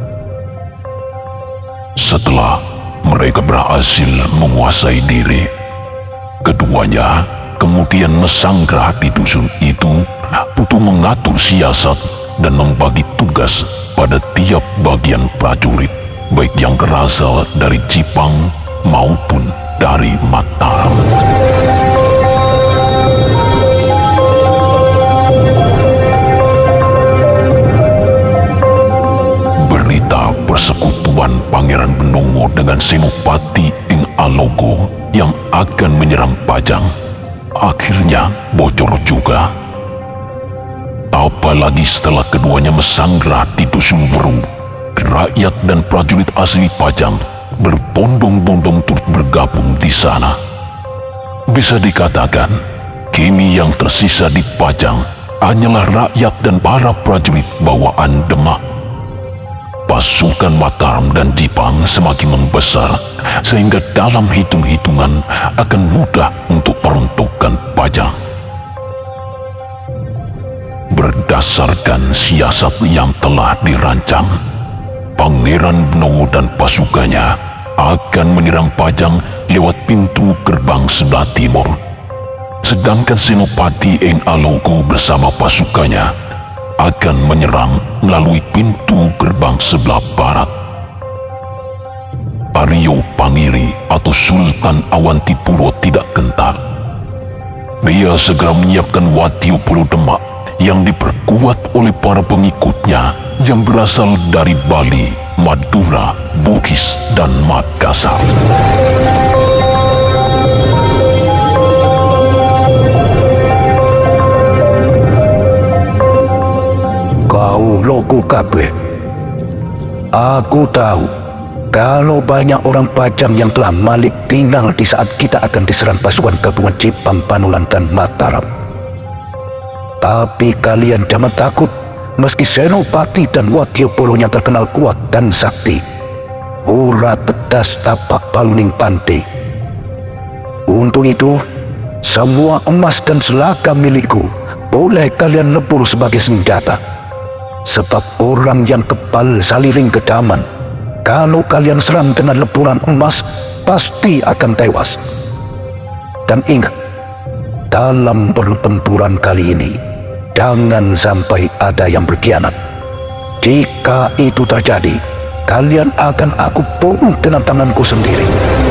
Setelah mereka berhasil menguasai diri, keduanya kemudian mesanggrah di dusun itu untuk mengatur siasat dan membagi tugas pada tiap bagian prajurit, baik yang berasal dari Jipang maupun dari Mataram. Berita persekutuan Pangeran Benowo dengan Senopati Ing Alogo yang akan menyerang Pajang akhirnya bocor juga. Apalagi setelah keduanya mesanggrah di Dusun Werung, rakyat dan prajurit asli Pajang berbondong-bondong turut bergabung di sana. Bisa dikatakan, kini yang tersisa di Pajang hanyalah rakyat dan para prajurit bawaan Demak. Pasukan Mataram dan Jipang semakin membesar, sehingga dalam hitung-hitungan akan mudah untuk peruntukan Pajang. Berdasarkan siasat yang telah dirancang, Pangeran Benowo dan pasukannya akan menyerang Pajang lewat pintu gerbang sebelah timur. Sedangkan Senopati Ing Alogo bersama pasukannya akan menyerang melalui pintu gerbang sebelah barat. Aryo Pangiri atau Sultan Awantipuro tidak gentar. Dia segera menyiapkan Wadyabala Demak yang diperkuat oleh para pengikutnya yang berasal dari Bali, Madura, Bugis, dan Makassar. Kau logo kabeh. Aku tahu kalau banyak orang Pajang yang telah malik tinggal di saat kita akan diserang pasukan gabungan Jipang, Panulan, dan Mataram. Tapi kalian jangan takut, meski Senopati dan Wadyabala terkenal kuat dan sakti. Ora tedas tapak paluning pandai. Untuk itu, semua emas dan selaka milikku boleh kalian lebur sebagai senjata. Sebab orang yang kebal saliring kedaman, kalau kalian serang dengan leburan emas, pasti akan tewas. Dan ingat, dalam pertempuran kali ini, jangan sampai ada yang berkhianat. Jika itu terjadi, kalian akan aku bunuh dengan tanganku sendiri.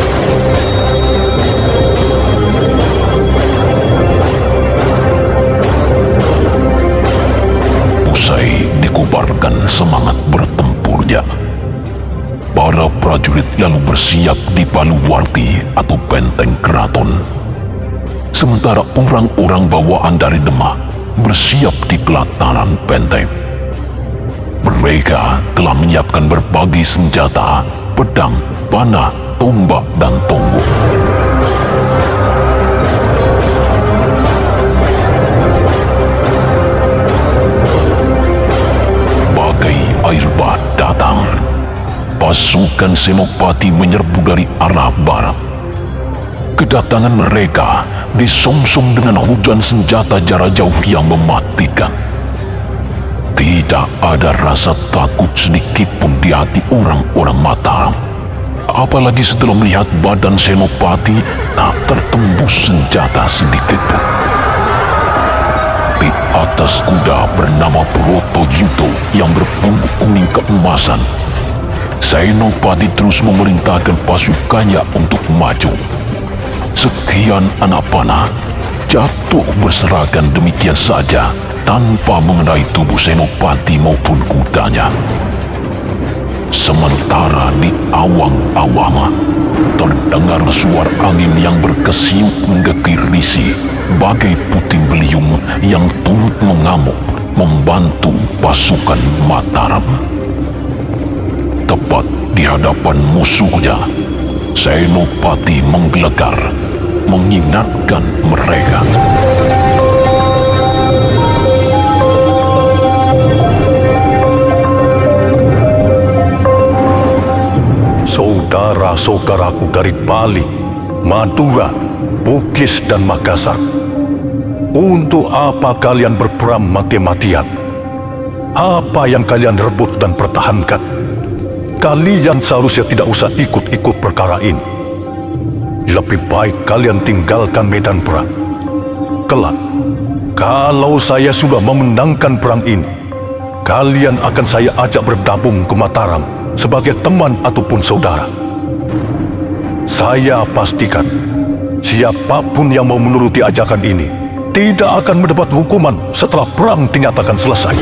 Usai dikobarkan semangat bertempurnya, para prajurit lalu bersiap di baluwarti atau benteng keraton. Sementara orang-orang bawaan dari Demak bersiap di pelataran benteng. Mereka telah menyiapkan berbagai senjata, pedang, panah, tombak dan tonggok. Bagai air bah datang, pasukan Senopati menyerbu dari arah barat. Kedatangan mereka disongsong dengan hujan senjata jarak jauh yang mematikan. Tidak ada rasa takut sedikit pun di hati orang-orang Mataram. Apalagi setelah melihat badan Senopati tak tertembus senjata sedikit pun. Di atas kuda bernama Brotoyuto yang berpungguk kuning keemasan, Senopati terus memerintahkan pasukannya untuk maju. Sekian anak panah jatuh berserakan demikian saja tanpa mengenai tubuh Senopati maupun kudanya. Sementara di awang-awang terdengar suara angin yang berkesiup menggekir risih bagai puting beliung yang turut mengamuk membantu pasukan Mataram. Tepat di hadapan musuhnya, Senopati menggelegar mengingatkan mereka. Saudara-saudaraku dari Bali, Madura, Bugis, dan Makassar, untuk apa kalian berperang mati-matian? Apa yang kalian rebut dan pertahankan? Kalian seharusnya tidak usah ikut-ikut perkara ini. Lebih baik kalian tinggalkan medan perang. Kelak, kalau saya sudah memenangkan perang ini, kalian akan saya ajak bergabung ke Mataram sebagai teman ataupun saudara. Saya pastikan siapapun yang mau menuruti ajakan ini tidak akan mendapat hukuman setelah perang dinyatakan selesai.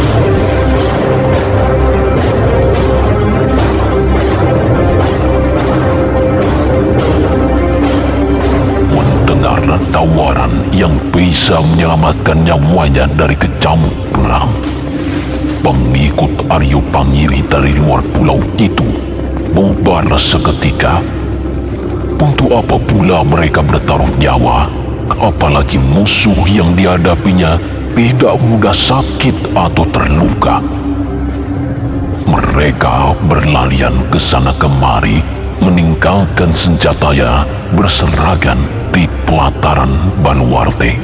Mendengar tawaran yang bisa menyelamatkan nyawanya dari kecamuk perang, pengikut Aryo Pangiri dari luar pulau itu bubar seketika. Untuk apa pula mereka bertaruh nyawa, apalagi musuh yang dihadapinya tidak mudah sakit atau terluka. Mereka berlarian ke sana kemari, meninggalkan senjatanya berseragan di pelataran Baluarte.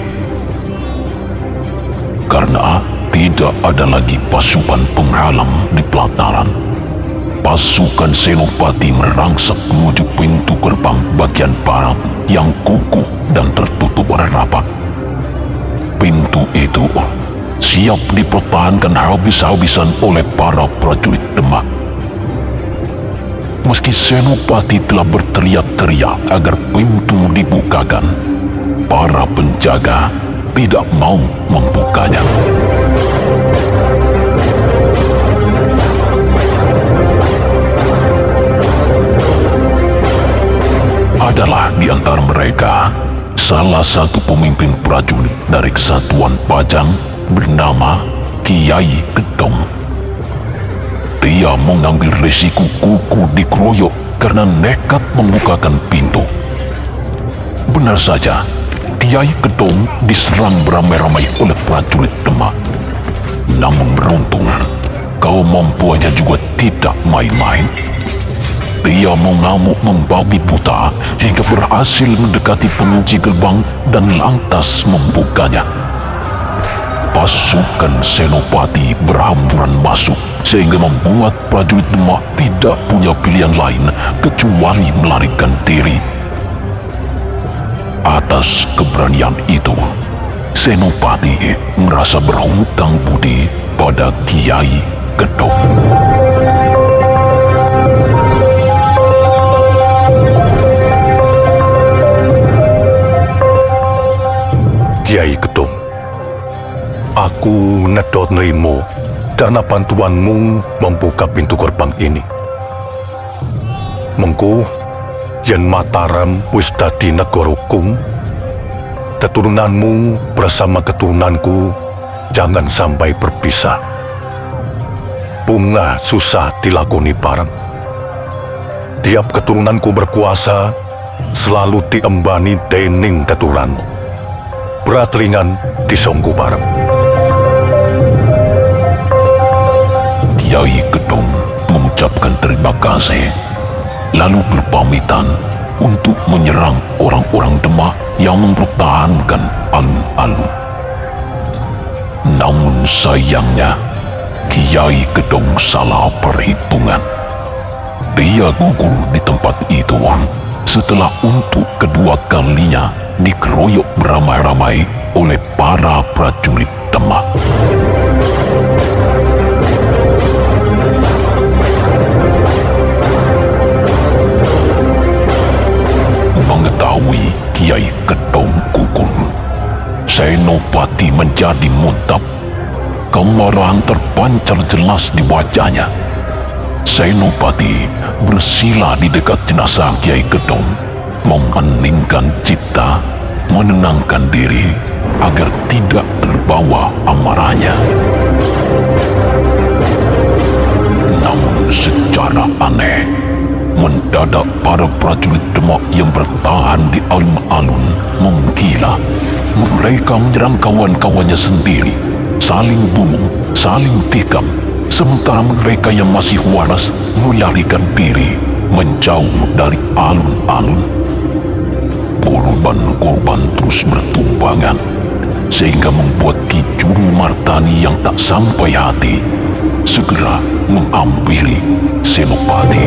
Karena tidak ada lagi pasukan penghalang di pelataran, pasukan Senopati merangsek menuju pintu gerbang bagian barat yang kukuh dan tertutup rapat. Pintu itu siap dipertahankan habis-habisan oleh para prajurit Demak. Meski Senopati telah berteriak-teriak agar pintu dibukakan, para penjaga tidak mau membukanya. Adalah di antara mereka salah satu pemimpin prajurit dari Kesatuan Pajang bernama Kiai Gedong. Dia mengambil resiko kuku dikeroyok karena nekat membukakan pintu. Benar saja, Kiai Gedong diserang beramai-ramai oleh prajurit Demak. Namun beruntung, kaum mampuannya juga tidak main-main. Dia mengamuk membabi buta hingga berhasil mendekati pengunci gerbang dan lantas membukanya. Pasukan Senopati berhamburan masuk sehingga membuat prajurit Demak tidak punya pilihan lain kecuali melarikan diri. Atas keberanian itu, Senopati merasa berhutang budi pada Kiai Gedong. Kiai Gedong, aku nedot nerimo dana bantuanmu membuka pintu gerbang ini. Mengko yen Mataram wis dadi negara hukum, keturunanmu bersama keturunanku jangan sampai berpisah. Bunga susah dilakoni bareng. setiap keturunanku berkuasa selalu diembani dening keturunanmu. Berat ringan disonggu bareng. Kiai Gedong mengucapkan terima kasih, lalu berpamitan untuk menyerang orang-orang Demak yang mempertahankan alun-alun. Namun sayangnya, Kiai Gedong salah perhitungan. Dia gugur di tempat itu setelah untuk kedua kalinya dikeroyok beramai-ramai oleh para prajurit Demak. Mengetahui Kiai Gedong gugur, Senopati menjadi muntap. Kemarahan terpancar jelas di wajahnya. Senopati bersila di dekat jenazah Kiai Gedong, mengheningkan cipta, menenangkan diri agar tidak terbawa amarahnya. Namun secara aneh, mendadak para prajurit Demak yang bertahan di alun-alun menggila. Mereka menyerang kawan-kawannya sendiri, saling bunuh, saling tikam. Sementara mereka yang masih waras melarikan diri menjauh dari alun-alun. Korban-korban terus bertumbangan, sehingga membuat Ki Juru Martani yang tak sampai hati segera menghampiri Senopati.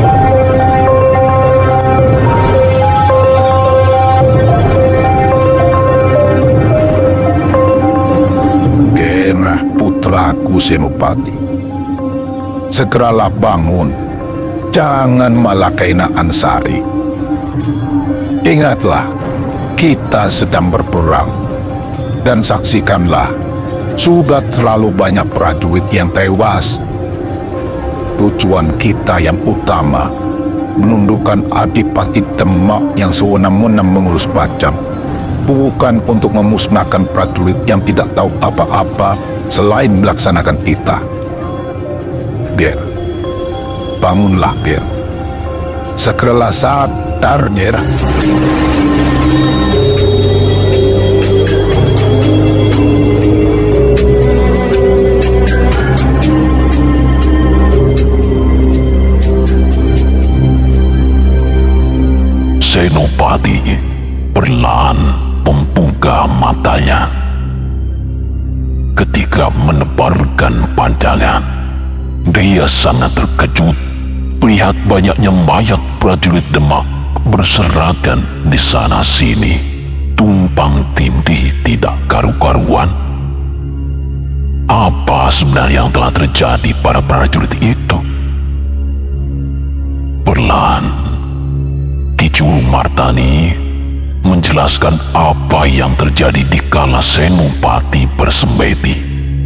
Genah putraku Senopati, segeralah bangun, jangan malah keinaan sari. Ingatlah, kita sedang berperang, dan saksikanlah, sudah terlalu banyak prajurit yang tewas. Tujuan kita yang utama, menundukkan Adipati Demak yang sewenang-wenang mengurus Pajang, bukan untuk memusnahkan prajurit yang tidak tahu apa-apa selain melaksanakan titah. Ger, bangunlah Ger, segeralah sadar Ger. Senopati perlahan membuka matanya. Ketika menebarkan pandangan, dia sangat terkejut melihat banyaknya mayat prajurit Demak berserakan di sana sini, tumpang tindih tidak karu-karuan. Apa sebenarnya yang telah terjadi pada prajurit itu? Perlahan Ki Juru Martani menjelaskan apa yang terjadi di kala Senopati bersemedi.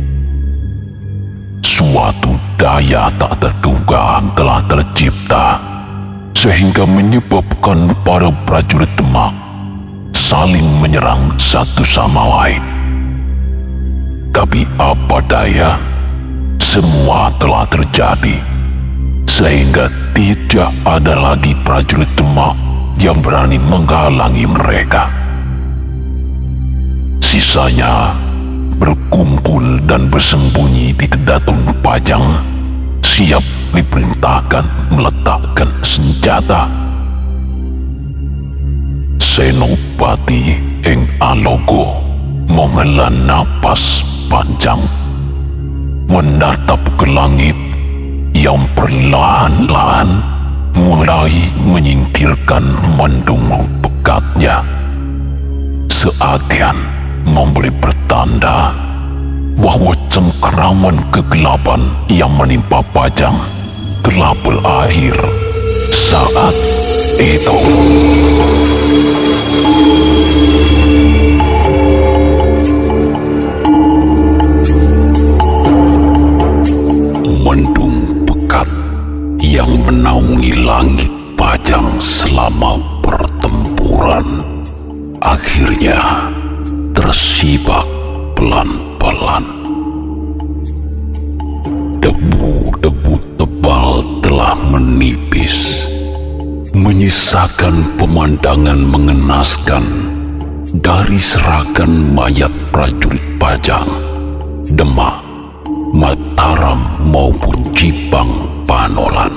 Suatu daya tak terduga telah tercipta, sehingga menyebabkan para prajurit Demak saling menyerang satu sama lain. Tapi apa daya, semua telah terjadi, sehingga tidak ada lagi prajurit Demak yang berani menghalangi mereka. Sisanya berkumpul dan bersembunyi di Kedaton Pajang, siap diperintahkan meletakkan senjata. Senopati ing Alogo menghela napas panjang, menatap ke langit yang perlahan-lahan mulai menyingkirkan mendung pekatnya, seakan memberi pertanda bahwa cengkeraman kegelapan yang menimpa Pajang telah berakhir saat itu. Mendung pekat yang menaungi langit Pajang selama pertempuran akhirnya tersibak pelan-pelan. Debu-debu tebal telah menipis, menyisakan pemandangan mengenaskan dari seragan mayat prajurit Pajang, Demak, Mataram maupun Jipang Panolan.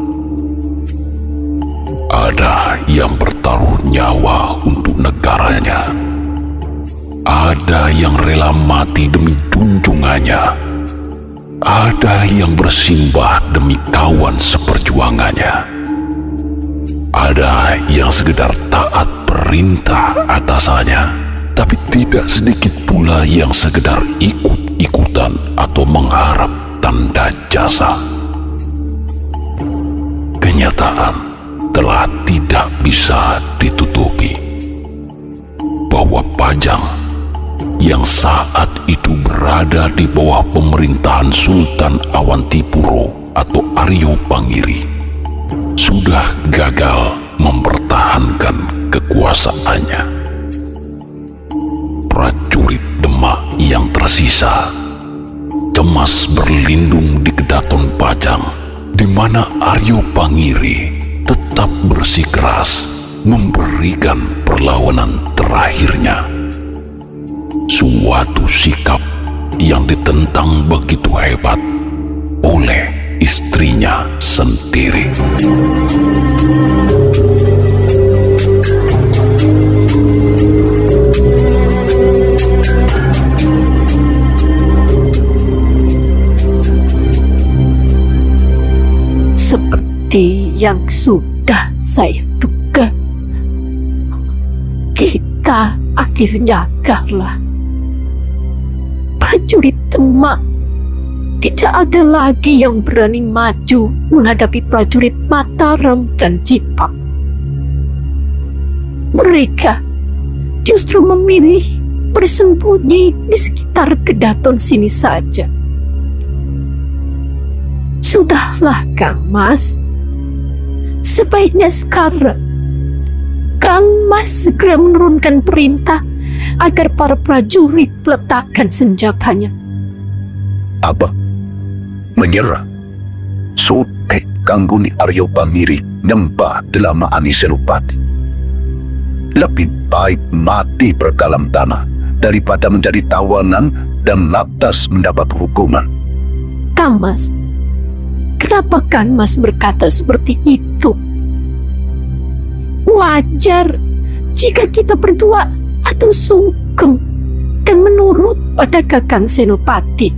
Ada yang bertaruh nyawa untuk negaranya. Ada yang rela mati demi junjungannya. Ada yang bersimbah demi kawan seperjuangannya. Ada yang sekedar taat perintah atasannya, tapi tidak sedikit pula yang sekedar ikut-ikutan atau mengharap tanda jasa. Kenyataan telah tidak bisa ditutupi bahwa Pajang yang saat itu berada di bawah pemerintahan Sultan Awantipuro atau Aryo Pangiri sudah gagal mempertahankan kekuasaannya. Prajurit Demak yang tersisa cemas berlindung di Kedaton Pajang, di mana Aryo Pangiri tetap bersikeras memberikan perlawanan terakhirnya. Suatu sikap yang ditentang begitu hebat oleh istrinya sendiri. Seperti yang sudah saya duga, kita akhirnya kalah. Prajurit Demak tidak ada lagi yang berani maju menghadapi prajurit Mataram dan Jipang. Mereka justru memilih bersembunyi di sekitar Kedaton sini saja. Sudahlah, Kang Mas. Sebaiknya sekarang Kang Mas segera menurunkan perintah agar para prajurit meletakkan senjatanya. Apa? Menyerah? Sotek kangguni Aryo Pangiri nyembah Delama Ani Senopati. Lebih baik mati berkalam tanah daripada menjadi tawanan dan lantas mendapat hukuman. Kang Mas, kenapa Kang Mas berkata seperti itu? Wajar jika kita berdua atau sungkem dan menurut pada Kakang Senopati.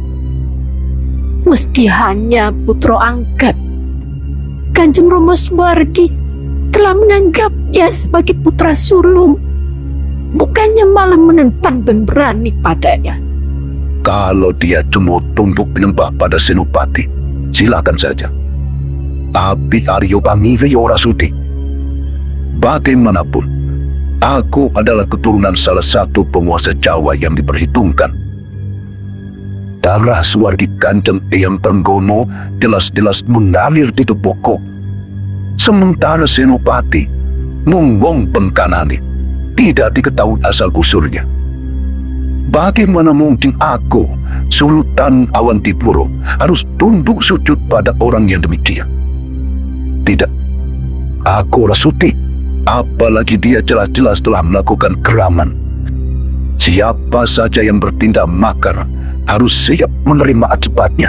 Meski hanya putra angkat, Kanjeng Rama Suwargi telah menganggapnya sebagai putra sulung, bukannya malah menentang dan berani padanya. Kalau dia cuma tunduk menyembah pada Senopati, silakan saja. Tapi Aryo Pangiri ora sudi. Bagaimanapun, aku adalah keturunan salah satu penguasa Jawa yang diperhitungkan. Darah Suwardi Kanjeng Eyang Trenggono jelas-jelas mengalir di tubuhku. Sementara Senopati, Mungwong Pengkanani, tidak diketahui asal-usulnya. Bagaimana mungkin aku, Sultan Awantipuro, harus tunduk sujud pada orang yang demikian? Tidak, aku rasuti. Apalagi dia jelas-jelas telah melakukan keraman. Siapa saja yang bertindak makar harus siap menerima akibatnya.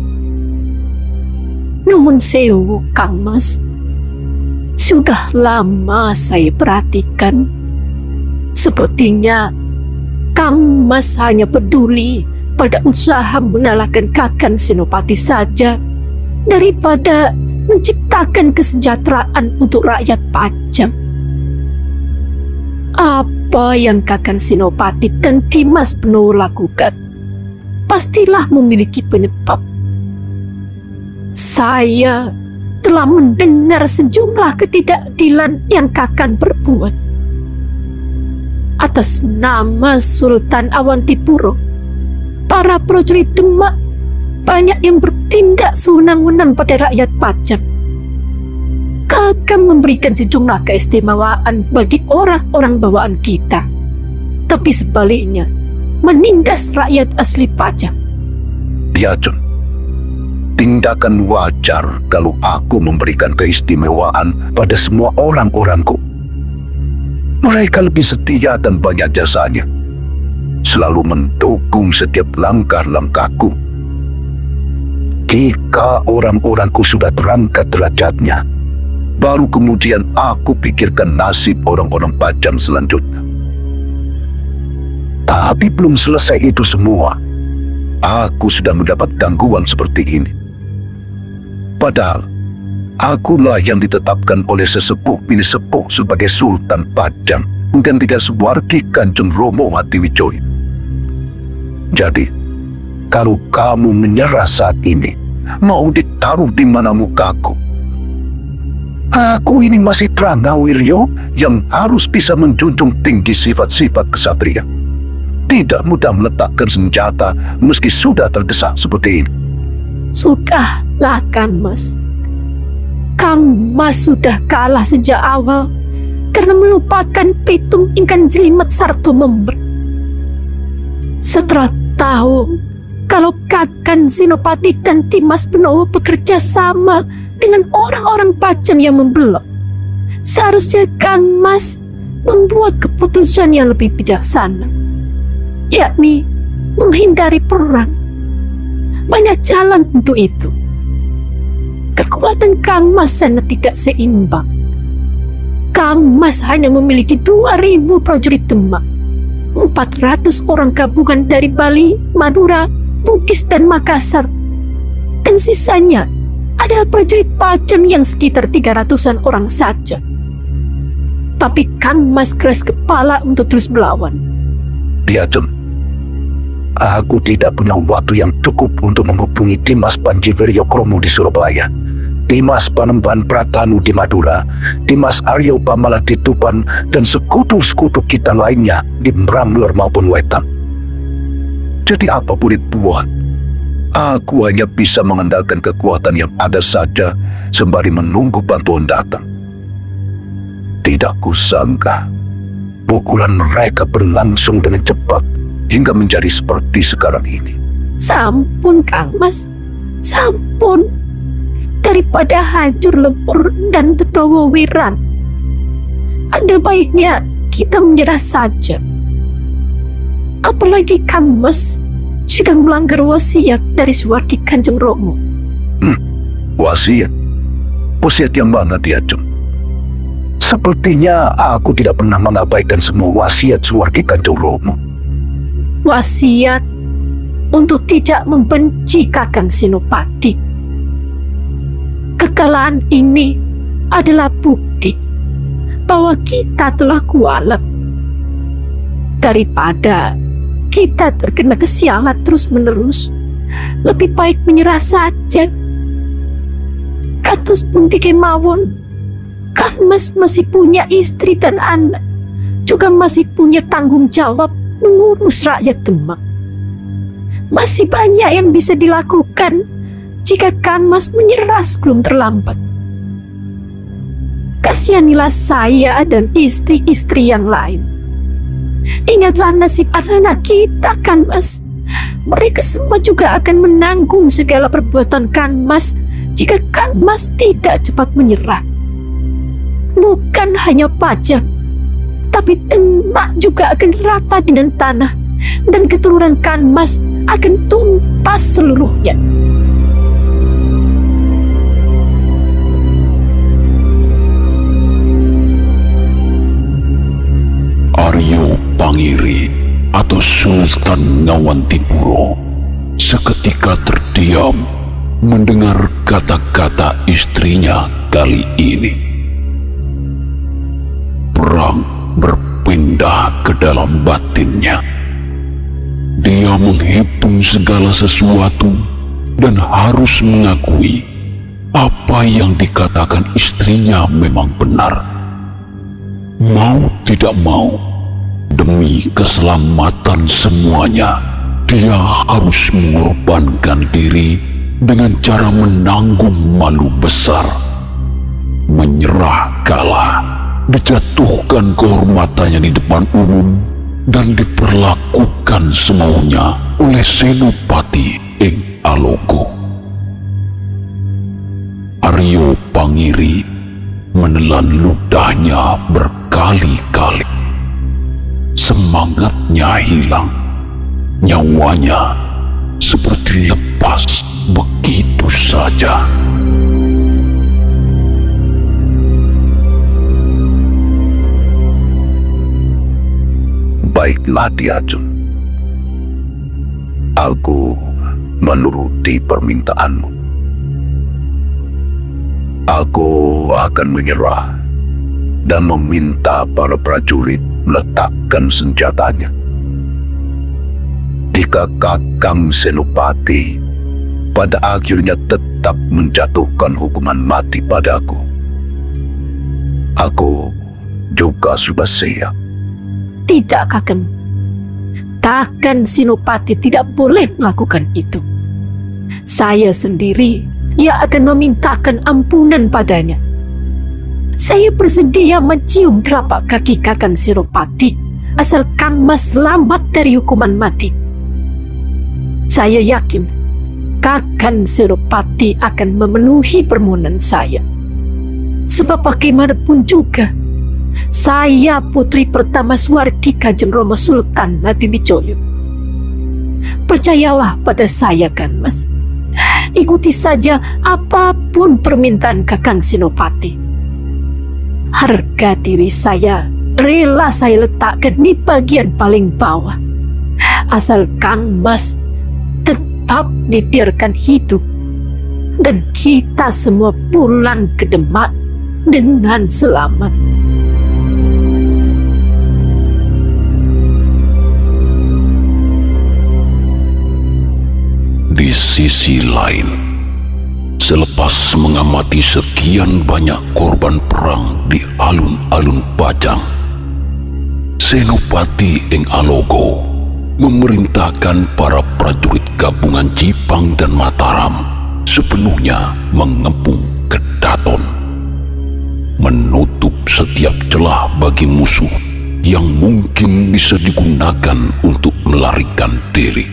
Nuwun sewu, Kang Mas. Sudah lama saya perhatikan. Sepertinya Kang Mas hanya peduli pada usaha mengalahkan Kakang Senopati saja daripada menciptakan kesejahteraan untuk rakyat Pajang. Apa yang Kakang Senopati dan Dimas Benowo lakukan pastilah memiliki penyebab. Saya telah mendengar sejumlah ketidakadilan yang Kakang perbuat. Atas nama Sultan Awantipuro, para prajurit Demak banyak yang bertindak sewenang-wenang pada rakyat Pajang. Kakang memberikan sejumlah keistimewaan bagi orang-orang bawaan kita, tapi sebaliknya menindas rakyat asli Pajang. Biacun, tindakan wajar kalau aku memberikan keistimewaan pada semua orang-orangku. Mereka lebih setia dan banyak jasanya, selalu mendukung setiap langkah-langkahku. Jika orang-orangku sudah terangkat derajatnya, baru kemudian aku pikirkan nasib orang-orang Pajang selanjutnya. Tapi belum selesai itu semua, aku sudah mendapat gangguan seperti ini. Padahal, akulah yang ditetapkan oleh sesepuh bini sepuh sebagai Sultan Pajang menggantikan Suwargi Kanjeng Romo Hatiwijoyo. Jadi, kalau kamu menyerah saat ini, mau ditaruh di mana mukaku? Aku ini masih Trangawiryo yang harus bisa menjunjung tinggi sifat-sifat kesatria. Tidak mudah meletakkan senjata meski sudah terdesak seperti ini. Sudahlah Kang Mas. Kang Mas sudah kalah sejak awal karena melupakan pitung ingkang jelimet sarta member. Setelah tahu kalau Kakang Senopati dan Dimas Benowo bekerja sama dengan orang-orang Pajang yang membelot, seharusnya Kang Mas membuat keputusan yang lebih bijaksana, yakni menghindari perang. Banyak jalan untuk itu. Kekuatan Kang Mas sangat tidak seimbang. Kang Mas hanya memiliki 2.000 prajurit Demak, 400 orang gabungan dari Bali, Madura, Bugis, dan Makassar, dan sisanya adalah prajurit Pajang yang sekitar 300-an orang saja. Tapi Kang Mas keras kepala untuk terus melawan. Diajeng, aku tidak punya waktu yang cukup untuk menghubungi Dimas Panji Wiryokromo di Surabaya, Dimas Panembahan Pratanu di Madura, Dimas Aryo Pamala di Tuban, dan sekutu-sekutu kita lainnya di Mramlor maupun Wetan. Jadi apapun dibuat, aku hanya bisa mengandalkan kekuatan yang ada saja sembari menunggu bantuan datang. Tidak kusangka pukulan mereka berlangsung dengan cepat hingga menjadi seperti sekarang ini. Sampun Kang Mas, sampun. Daripada hancur lebur dan tetowo wiran, ada baiknya kita menyerah saja. Apalagi Kang Mas sudah melanggar wasiat dari Suwargi Kanjeng Romo. Wasiat? Wasiat yang mana, Diajeng? Sepertinya aku tidak pernah mengabaikan semua wasiat Suwargi Kanjeng Romo. Wasiat untuk tidak membenci Kakang Senopati. Kekalahan ini adalah bukti bahwa kita telah kualat. Daripada kita terkena kesialan terus-menerus, lebih baik menyerah saja. Kados pundi kemawon, Kang Mas masih punya istri dan anak, juga masih punya tanggung jawab mengurus rakyat Demak. Masih banyak yang bisa dilakukan jika Kang Mas menyerah sebelum terlambat. Kasihanilah saya dan istri-istri yang lain. Ingatlah nasib anak kita, Kang Mas. Mereka semua juga akan menanggung segala perbuatan Kang Mas jika Kang Mas tidak cepat menyerah. Bukan hanya Pajang, tapi Demak juga akan rata dengan tanah, dan keturunan Kang Mas akan tumpas seluruhnya. Aryo Pangiri atau Sultan Ngawantipuro seketika terdiam mendengar kata-kata istrinya kali ini. Perang berpindah ke dalam batinnya. Dia menghitung segala sesuatu dan harus mengakui apa yang dikatakan istrinya memang benar. Mau tidak mau, demi keselamatan semuanya, dia harus mengorbankan diri dengan cara menanggung malu besar. Menyerah kalah, dijatuhkan kehormatannya di depan umum, dan diperlakukan semaunya oleh Senopati ing Alogo. Aryo Pangiri menelan ludahnya berkali-kali. Semangatnya hilang, nyawanya seperti lepas begitu saja. Baiklah Diajeng, aku menuruti permintaanmu. Aku akan menyerah dan meminta para prajurit meletakkan senjatanya. Jika Kakang Senopati pada akhirnya tetap menjatuhkan hukuman mati padaku, aku juga sudah siap. Tidak, Kakang. Kakang Senopati tidak boleh melakukan itu. Saya sendiri yang akan memintakan ampunan padanya. Saya bersedia mencium telapak kaki Kakang Senopati asal Kang Mas selamat dari hukuman mati. Saya yakin Kakang Senopati akan memenuhi permohonan saya. Sebab bagaimanapun juga, saya putri pertama Suwardi Kanjeng Rama Sultan Hadiwijaya. Percayalah pada saya, Kang Mas. Ikuti saja apapun permintaan Kakang Senopati. Harga diri saya rela saya letakkan di bagian paling bawah, asal Kang Mas tetap dibiarkan hidup dan kita semua pulang ke Demak dengan selamat. Di sisi lain, selepas mengamati sekian banyak korban perang di alun-alun Pajang, Senopati Ing Alogo memerintahkan para prajurit gabungan Jipang dan Mataram sepenuhnya mengepung Kedaton, menutup setiap celah bagi musuh yang mungkin bisa digunakan untuk melarikan diri.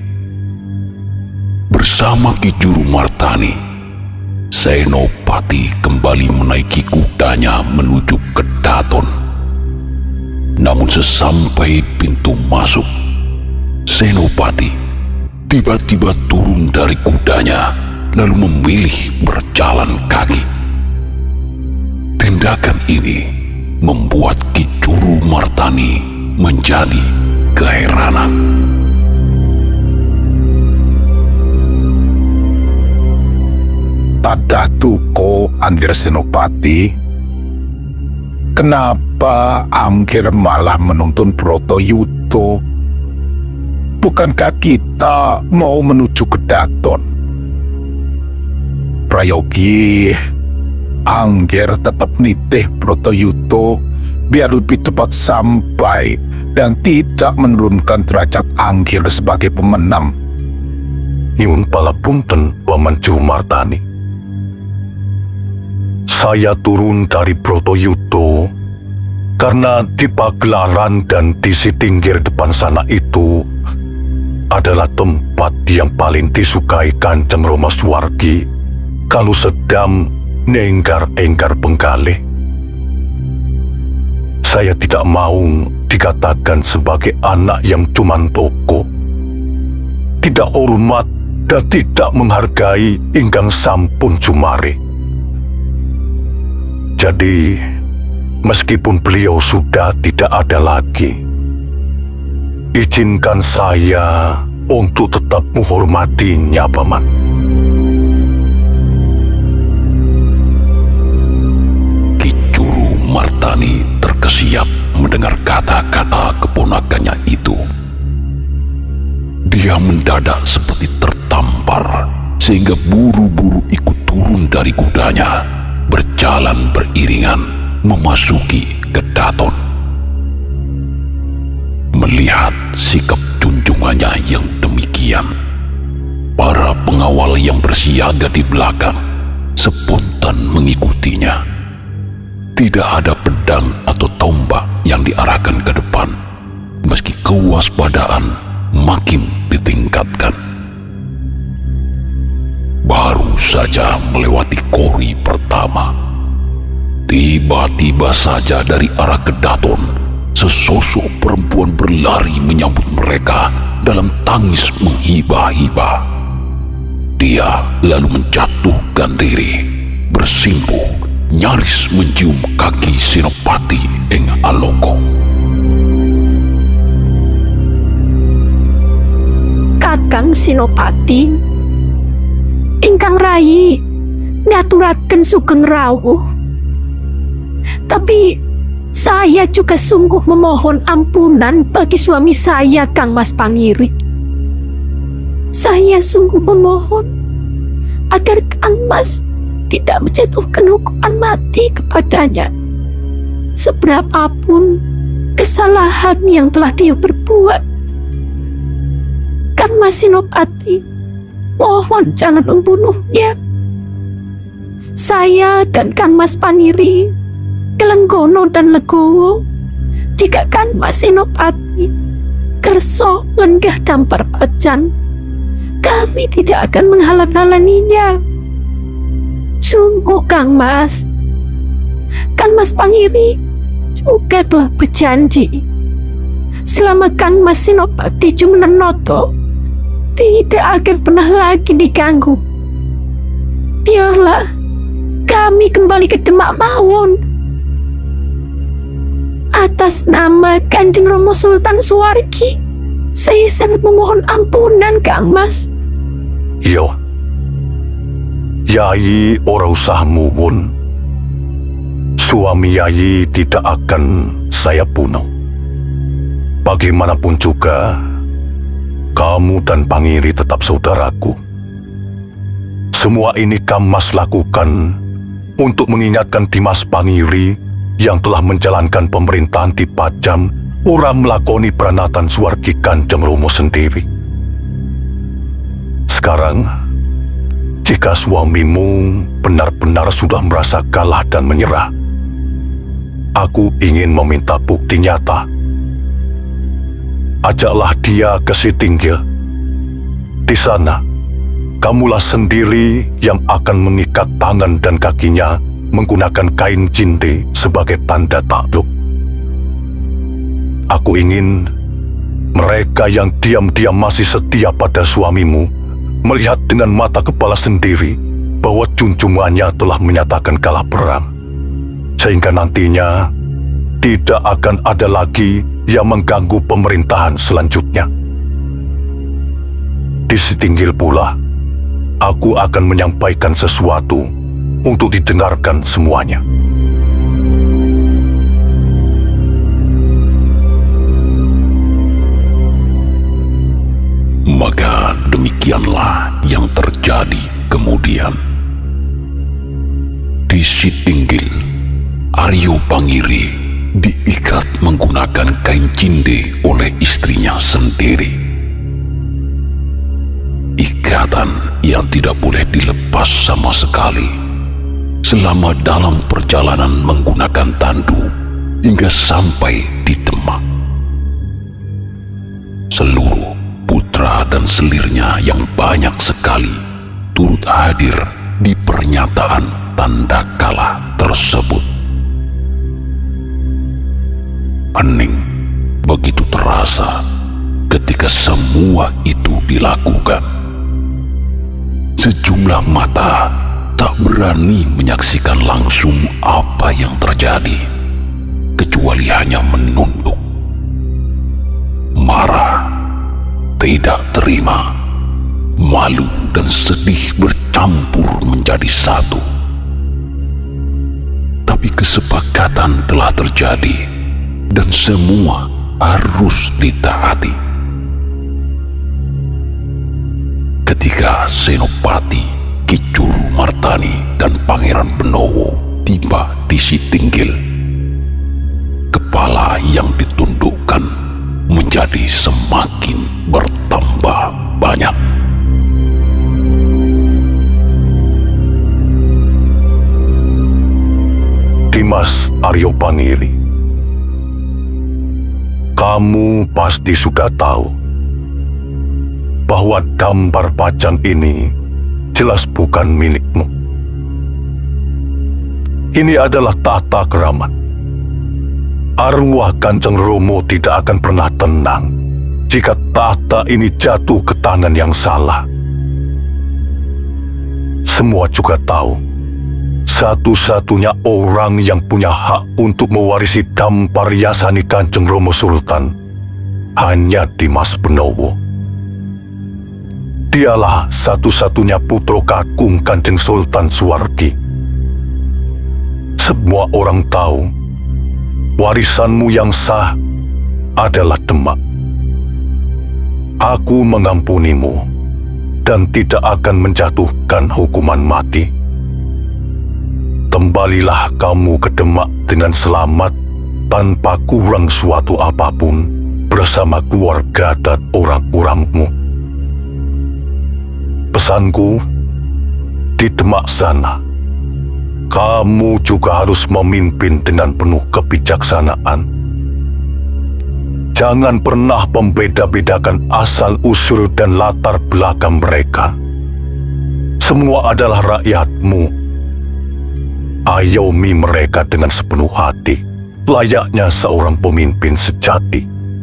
Bersama Ki Juru Martani, Senopati kembali menaiki kudanya menuju Kedaton. Namun sesampai pintu masuk, Senopati tiba-tiba turun dari kudanya lalu memilih berjalan kaki. Tindakan ini membuat Ki Juru Martani menjadi keheranan. Tadatuko Angger Senopati, kenapa Angger malah menuntun Brotoyuto? Bukankah kita mau menuju Kedaton? Prayogi, Angger tetap nitih Brotoyuto biar lebih cepat sampai dan tidak menurunkan derajat Angger sebagai pemenang. Nyuwun palapunten, Paman Juru Martani. Saya turun dari Brotoyuto karena di pagelaran dan di Sitinggir depan sana itu adalah tempat yang paling disukai Kanjeng Rama Suwardi kalau sedang nenggar-enggar penggalih. Saya tidak mau dikatakan sebagai anak yang cuman toko, tidak hormat dan tidak menghargai ingkang sampun jumare. Jadi, meskipun beliau sudah tidak ada lagi, izinkan saya untuk tetap menghormatinya, Paman. Ki Juru Martani terkesiap mendengar kata-kata keponakannya itu. Dia mendadak seperti tertampar, sehingga buru-buru ikut turun dari kudanya, berjalan beriringan memasuki Kedaton. Melihat sikap junjungannya yang demikian, para pengawal yang bersiaga di belakang spontan mengikutinya. Tidak ada pedang atau tombak yang diarahkan ke depan, meski kewaspadaan makin ditingkatkan. Baru baru saja melewati kori pertama, tiba-tiba saja dari arah Kedaton, sesosok perempuan berlari menyambut mereka dalam tangis menghibah-hibah. Dia lalu menjatuhkan diri, bersimpuh, nyaris mencium kaki Senopati Ing Aloko. Kakang Senopati, ingkang rayi ngaturaken sugeng rawuh. Tapi saya juga sungguh memohon ampunan bagi suami saya, Kang Mas Pangiri. Saya sungguh memohon agar Kang Mas tidak menjatuhkan hukuman mati kepadanya. Seberapapun kesalahan yang telah dia perbuat, Kang Mas Senopati, mohon jangan membunuhnya. Saya dan Kang Mas Paniri kelenggono dan legowo jika Kang Mas Senopati kerso lenggah dampar pacan. Kami tidak akan menghalang-halanginya. Sungguh Kang Mas Pangiri juga telah berjanji selama Kang Mas Senopati Jumenenoto tidak akan pernah lagi diganggu. Biarlah kami kembali ke Demak mawon. Atas nama Kanjeng Rama Sultan Suwargi, saya sangat memohon ampunan Kang Mas. Iya, Yai ora usah muwun. Suami Yai tidak akan saya bunuh. Bagaimanapun juga, kamu dan Pangiri tetap saudaraku. Semua ini Kang Mas lakukan untuk mengingatkan Dimas Pangiri yang telah menjalankan pemerintahan di Pajam ora melakoni pranatan Suwargi Kanjeng Rama sendiri. Sekarang, jika suamimu benar-benar sudah merasa kalah dan menyerah, aku ingin meminta bukti nyata. Ajaklah dia ke Sitinggil. Di sana, kamulah sendiri yang akan mengikat tangan dan kakinya menggunakan kain cinde sebagai tanda takluk. Aku ingin mereka yang diam-diam masih setia pada suamimu melihat dengan mata kepala sendiri bahwa junjungannya telah menyatakan kalah perang, sehingga nantinya tidak akan ada lagi yang mengganggu pemerintahan selanjutnya. Di Sitinggil pula, aku akan menyampaikan sesuatu untuk didengarkan semuanya. Maka demikianlah yang terjadi kemudian. Di Sitinggil, Aryo Pangiri diikat menggunakan kain cinde oleh istrinya sendiri. Ikatan yang tidak boleh dilepas sama sekali selama dalam perjalanan menggunakan tandu hingga sampai di Demak. Seluruh putra dan selirnya yang banyak sekali turut hadir di pernyataan tanda kalah tersebut. Hening begitu terasa ketika semua itu dilakukan. Sejumlah mata tak berani menyaksikan langsung apa yang terjadi, kecuali hanya menunduk. Marah, tidak terima, malu dan sedih bercampur menjadi satu. Tapi kesepakatan telah terjadi dan semua harus ditaati. Ketika Senopati, Ki Juru Martani dan Pangeran Benowo tiba di Sitinggil, kepala yang ditundukkan menjadi semakin bertambah banyak. Dimas Aryo Pangiri, kamu pasti sudah tahu bahwa dampar pajang ini jelas bukan milikmu. Ini adalah tahta keramat. Arwah Kanjeng Romo tidak akan pernah tenang jika tahta ini jatuh ke tangan yang salah. Semua juga tahu, satu-satunya orang yang punya hak untuk mewarisi dampar yasani Kanjeng Romo Sultan hanya Dimas Benowo. Dialah satu-satunya putra kakung Kanjeng Sultan Suwardi. Semua orang tahu warisanmu yang sah adalah Demak. Aku mengampunimu dan tidak akan menjatuhkan hukuman mati. Kembalilah kamu ke Demak dengan selamat tanpa kurang suatu apapun bersama keluarga dan orang-orangmu. Pesanku, di Demak sana, kamu juga harus memimpin dengan penuh kebijaksanaan. Jangan pernah membeda-bedakan asal-usul dan latar belakang mereka. Semua adalah rakyatmu. Ayomi mereka dengan sepenuh hati, layaknya seorang pemimpin sejati.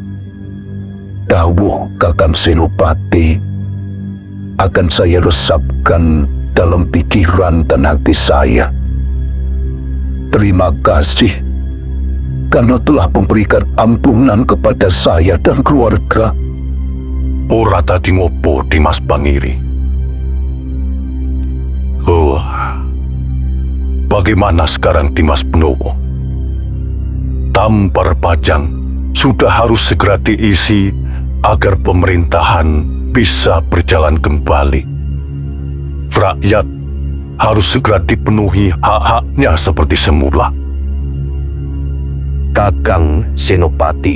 Dawuh Kakang Senopati akan saya resapkan dalam pikiran dan hati saya. Terima kasih karena telah memberikan ampunan kepada saya dan keluarga. Ora tadi ngopo Dimas Bangiri. Bagaimana sekarang Dimas Benowo? Dampar Pajang sudah harus segera diisi agar pemerintahan bisa berjalan kembali. Rakyat harus segera dipenuhi hak-haknya seperti semula. Kakang Senopati,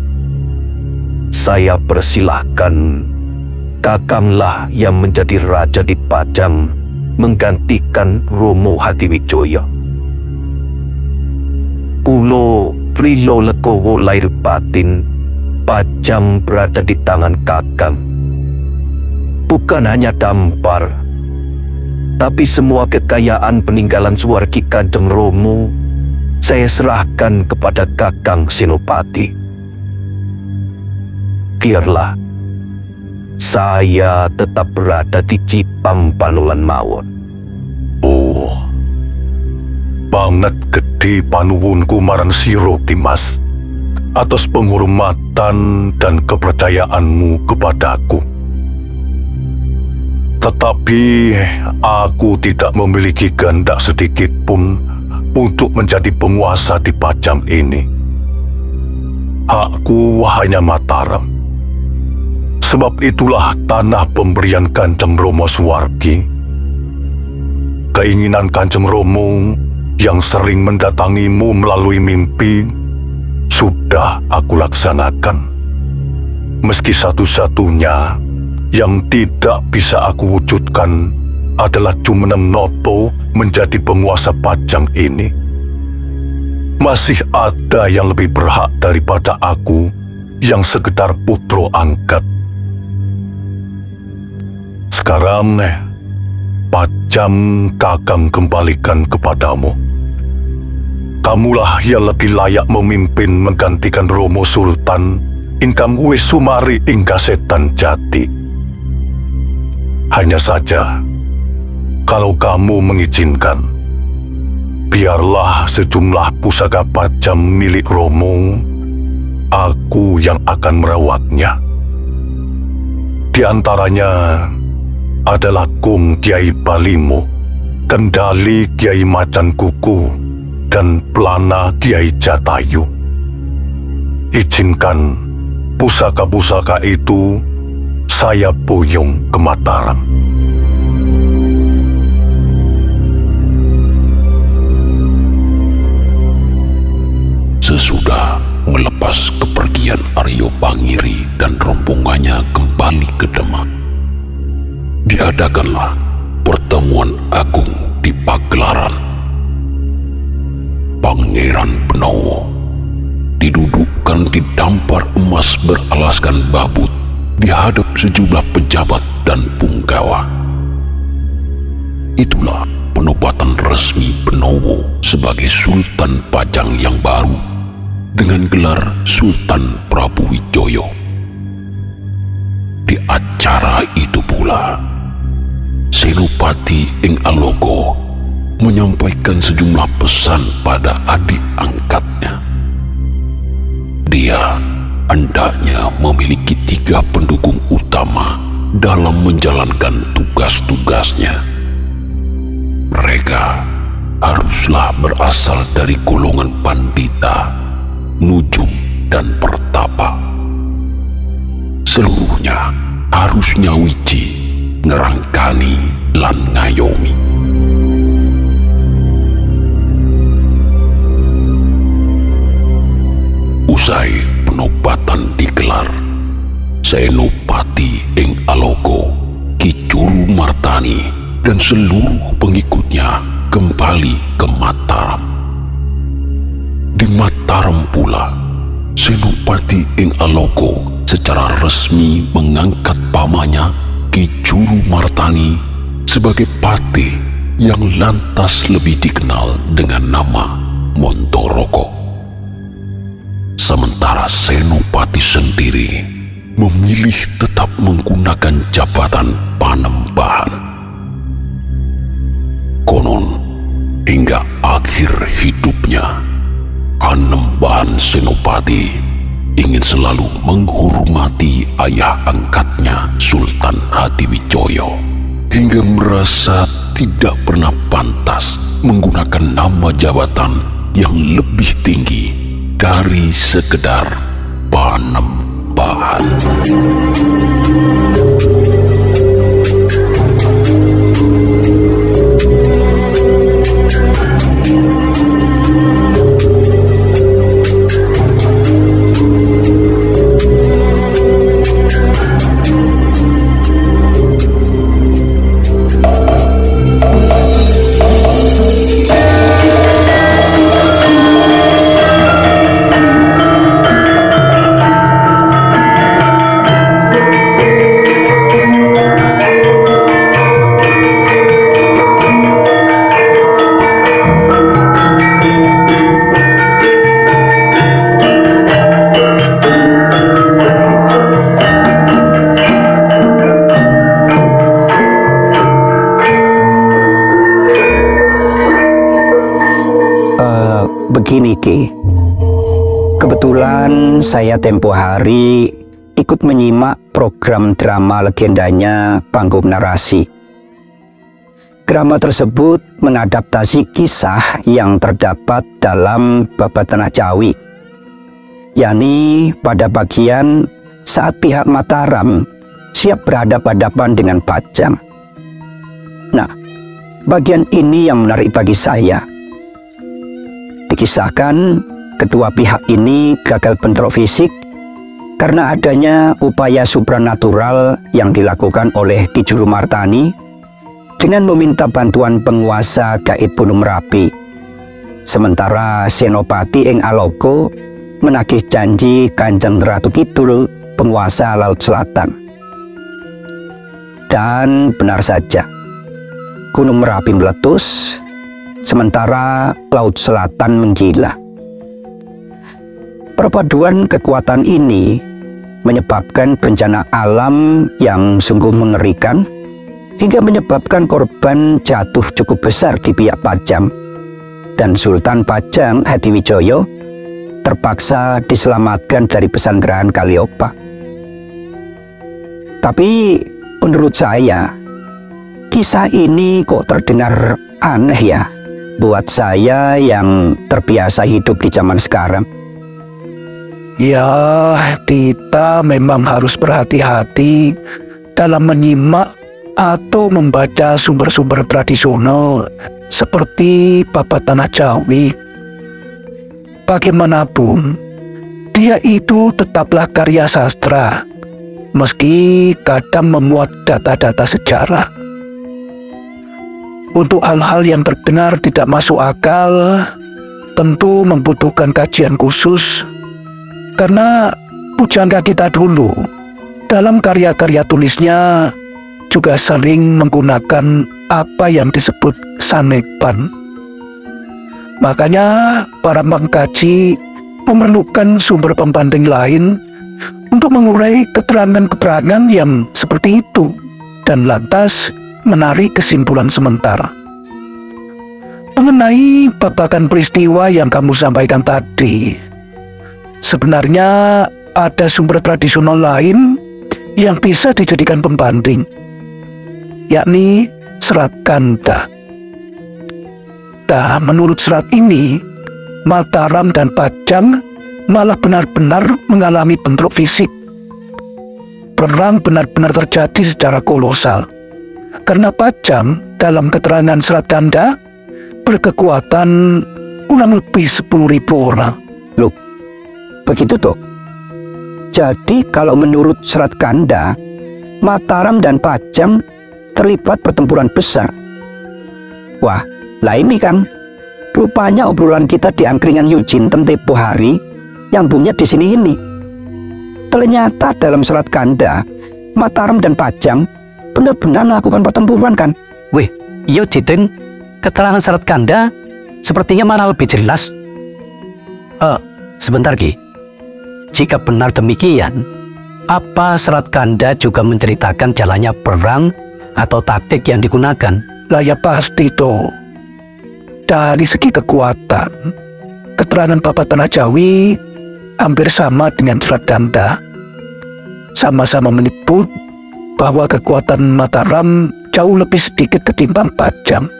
saya persilahkan Kakanglah yang menjadi raja di Pajang menggantikan Romo Hadiwijaya. Pulo Rilo Legowo lahir batin, Pajang berada di tangan Kakang. Bukan hanya dampar, tapi semua kekayaan peninggalan Suwardi Kanjeng Romo saya serahkan kepada Kakang Senopati. Biarlah saya tetap berada di Cipam Panulan mawon. Oh, banget gede panuwunku marang sira Dimas atas penghormatan dan kepercayaanmu kepadaku. Tetapi aku tidak memiliki kehendak sedikit pun untuk menjadi penguasa di Pajang ini. Hakku hanya Mataram. Sebab itulah tanah pemberian Kanjeng Romo Suwardi. Keinginan Kanjeng Romo yang sering mendatangimu melalui mimpi sudah aku laksanakan. Meski satu-satunya yang tidak bisa aku wujudkan adalah Jumeneng Noto menjadi penguasa Pajang ini. Masih ada yang lebih berhak daripada aku yang sekedar putra angkat. Sekarang, Pajang Kakang kembalikan kepadamu. Kamulah yang lebih layak memimpin menggantikan Romo Sultan ingkang wis sumari ing Kasetan Jati. Hanya saja, kalau kamu mengizinkan, biarlah sejumlah pusaka Pajang milik Romo, aku yang akan merawatnya. Di antaranya adalah Gung Kiai Balimo, Kendali Kiai Macan Kuku, dan Pelana Kiai Jatayu. Izinkan pusaka-pusaka itu saya boyong ke Mataram. Sesudah melepas kepergian Aryo Bangiri dan rombongannya kembali ke Demak, diadakanlah pertemuan agung di Pagelaran. Pangeran Benowo didudukkan di dampar emas beralaskan babut di hadap sejumlah pejabat dan punggawa. Itulah penobatan resmi Benowo sebagai Sultan Pajang yang baru dengan gelar Sultan Prabu Wijaya. Di acara itu pula, Senopati ing Aloka menyampaikan sejumlah pesan pada adik angkatnya. Dia hendaknya memiliki 3 pendukung utama dalam menjalankan tugas-tugasnya. Mereka haruslah berasal dari golongan pandita, nujum, dan pertapa. Seluruhnya harus nyawiji, ngerangkani, lan ngayomi. Usai penobatan digelar, Senopati ing Aloka, Ki Juru Martani, dan seluruh pengikutnya kembali ke Mataram. Di Mataram pula, Senopati ing Aloka secara resmi mengangkat pamannya Ki Juru Martani sebagai patih yang lantas lebih dikenal dengan nama Montoroko. Sementara Senopati sendiri memilih tetap menggunakan jabatan Panembahan. Konon, hingga akhir hidupnya, Panembahan Senopati ingin selalu menghormati ayah angkatnya Sultan Hadiwijaya, hingga merasa tidak pernah pantas menggunakan nama jabatan yang lebih tinggi dari sekedar Panembahan. Begini Ki, kebetulan saya tempo hari ikut menyimak program drama legendanya Panggung Narasi. Drama tersebut mengadaptasi kisah yang terdapat dalam Babat Tanah Jawi, yakni pada bagian saat pihak Mataram siap berhadapan-hadapan dengan Pajang. Nah, bagian ini yang menarik bagi saya. Dikisahkan kedua pihak ini gagal bentrok fisik karena adanya upaya supranatural yang dilakukan oleh Ki Juru Martani dengan meminta bantuan penguasa gaib Gunung Merapi. Sementara Senopati ing Aloka menagih janji Kanjeng Ratu Kidul, penguasa Laut Selatan. Dan benar saja, Gunung Merapi meletus, sementara Laut Selatan menggila. Perpaduan kekuatan ini menyebabkan bencana alam yang sungguh mengerikan, hingga menyebabkan korban jatuh cukup besar di pihak Pajang, dan Sultan Pajang Hadiwijaya terpaksa diselamatkan dari pesanggrahan Kaliopa. Tapi menurut saya, kisah ini kok terdengar aneh ya buat saya yang terbiasa hidup di zaman sekarang. Ya, kita memang harus berhati-hati dalam menyimak atau membaca sumber-sumber tradisional seperti Babat Tanah Jawi. Bagaimanapun, dia itu tetaplah karya sastra, meski kadang memuat data-data sejarah. Untuk hal-hal yang terdengar tidak masuk akal, tentu membutuhkan kajian khusus, karena pujangga kita dulu dalam karya-karya tulisnya juga sering menggunakan apa yang disebut sanepan. Makanya para pengkaji memerlukan sumber pembanding lain untuk mengurai keterangan-keterangan yang seperti itu dan lantas menarik kesimpulan sementara. Mengenai babakan peristiwa yang kamu sampaikan tadi, sebenarnya ada sumber tradisional lain yang bisa dijadikan pembanding, yakni Serat Kanda. Nah, menurut serat ini, Mataram dan Pajang malah benar-benar mengalami bentrok fisik. Perang benar-benar terjadi secara kolosal, karena Pajang dalam keterangan Serat Kanda berkekuatan kurang lebih 10.000 orang. Loh, begitu toh? Jadi kalau menurut Serat Kanda, Mataram dan Pajang terlibat pertempuran besar. Wah, lah ini kan, rupanya obrolan kita di angkringan Yujinten tempo hari yang bunyi di sini ini. Ternyata dalam Serat Kanda, Mataram dan Pajang benar-benar melakukan pertempuran kan? Wih, iya Jiten, keterangan Serat Kanda sepertinya malah lebih jelas. Sebentar Ki, jika benar demikian, apa Serat Kanda juga menceritakan jalannya perang atau taktik yang digunakan? Lah ya pasti toh. Dari segi kekuatan, keterangan Bapak Tanah Jawi hampir sama dengan Serat Kanda. Sama-sama menyebut bahwa kekuatan Mataram jauh lebih sedikit ketimbang Pajang.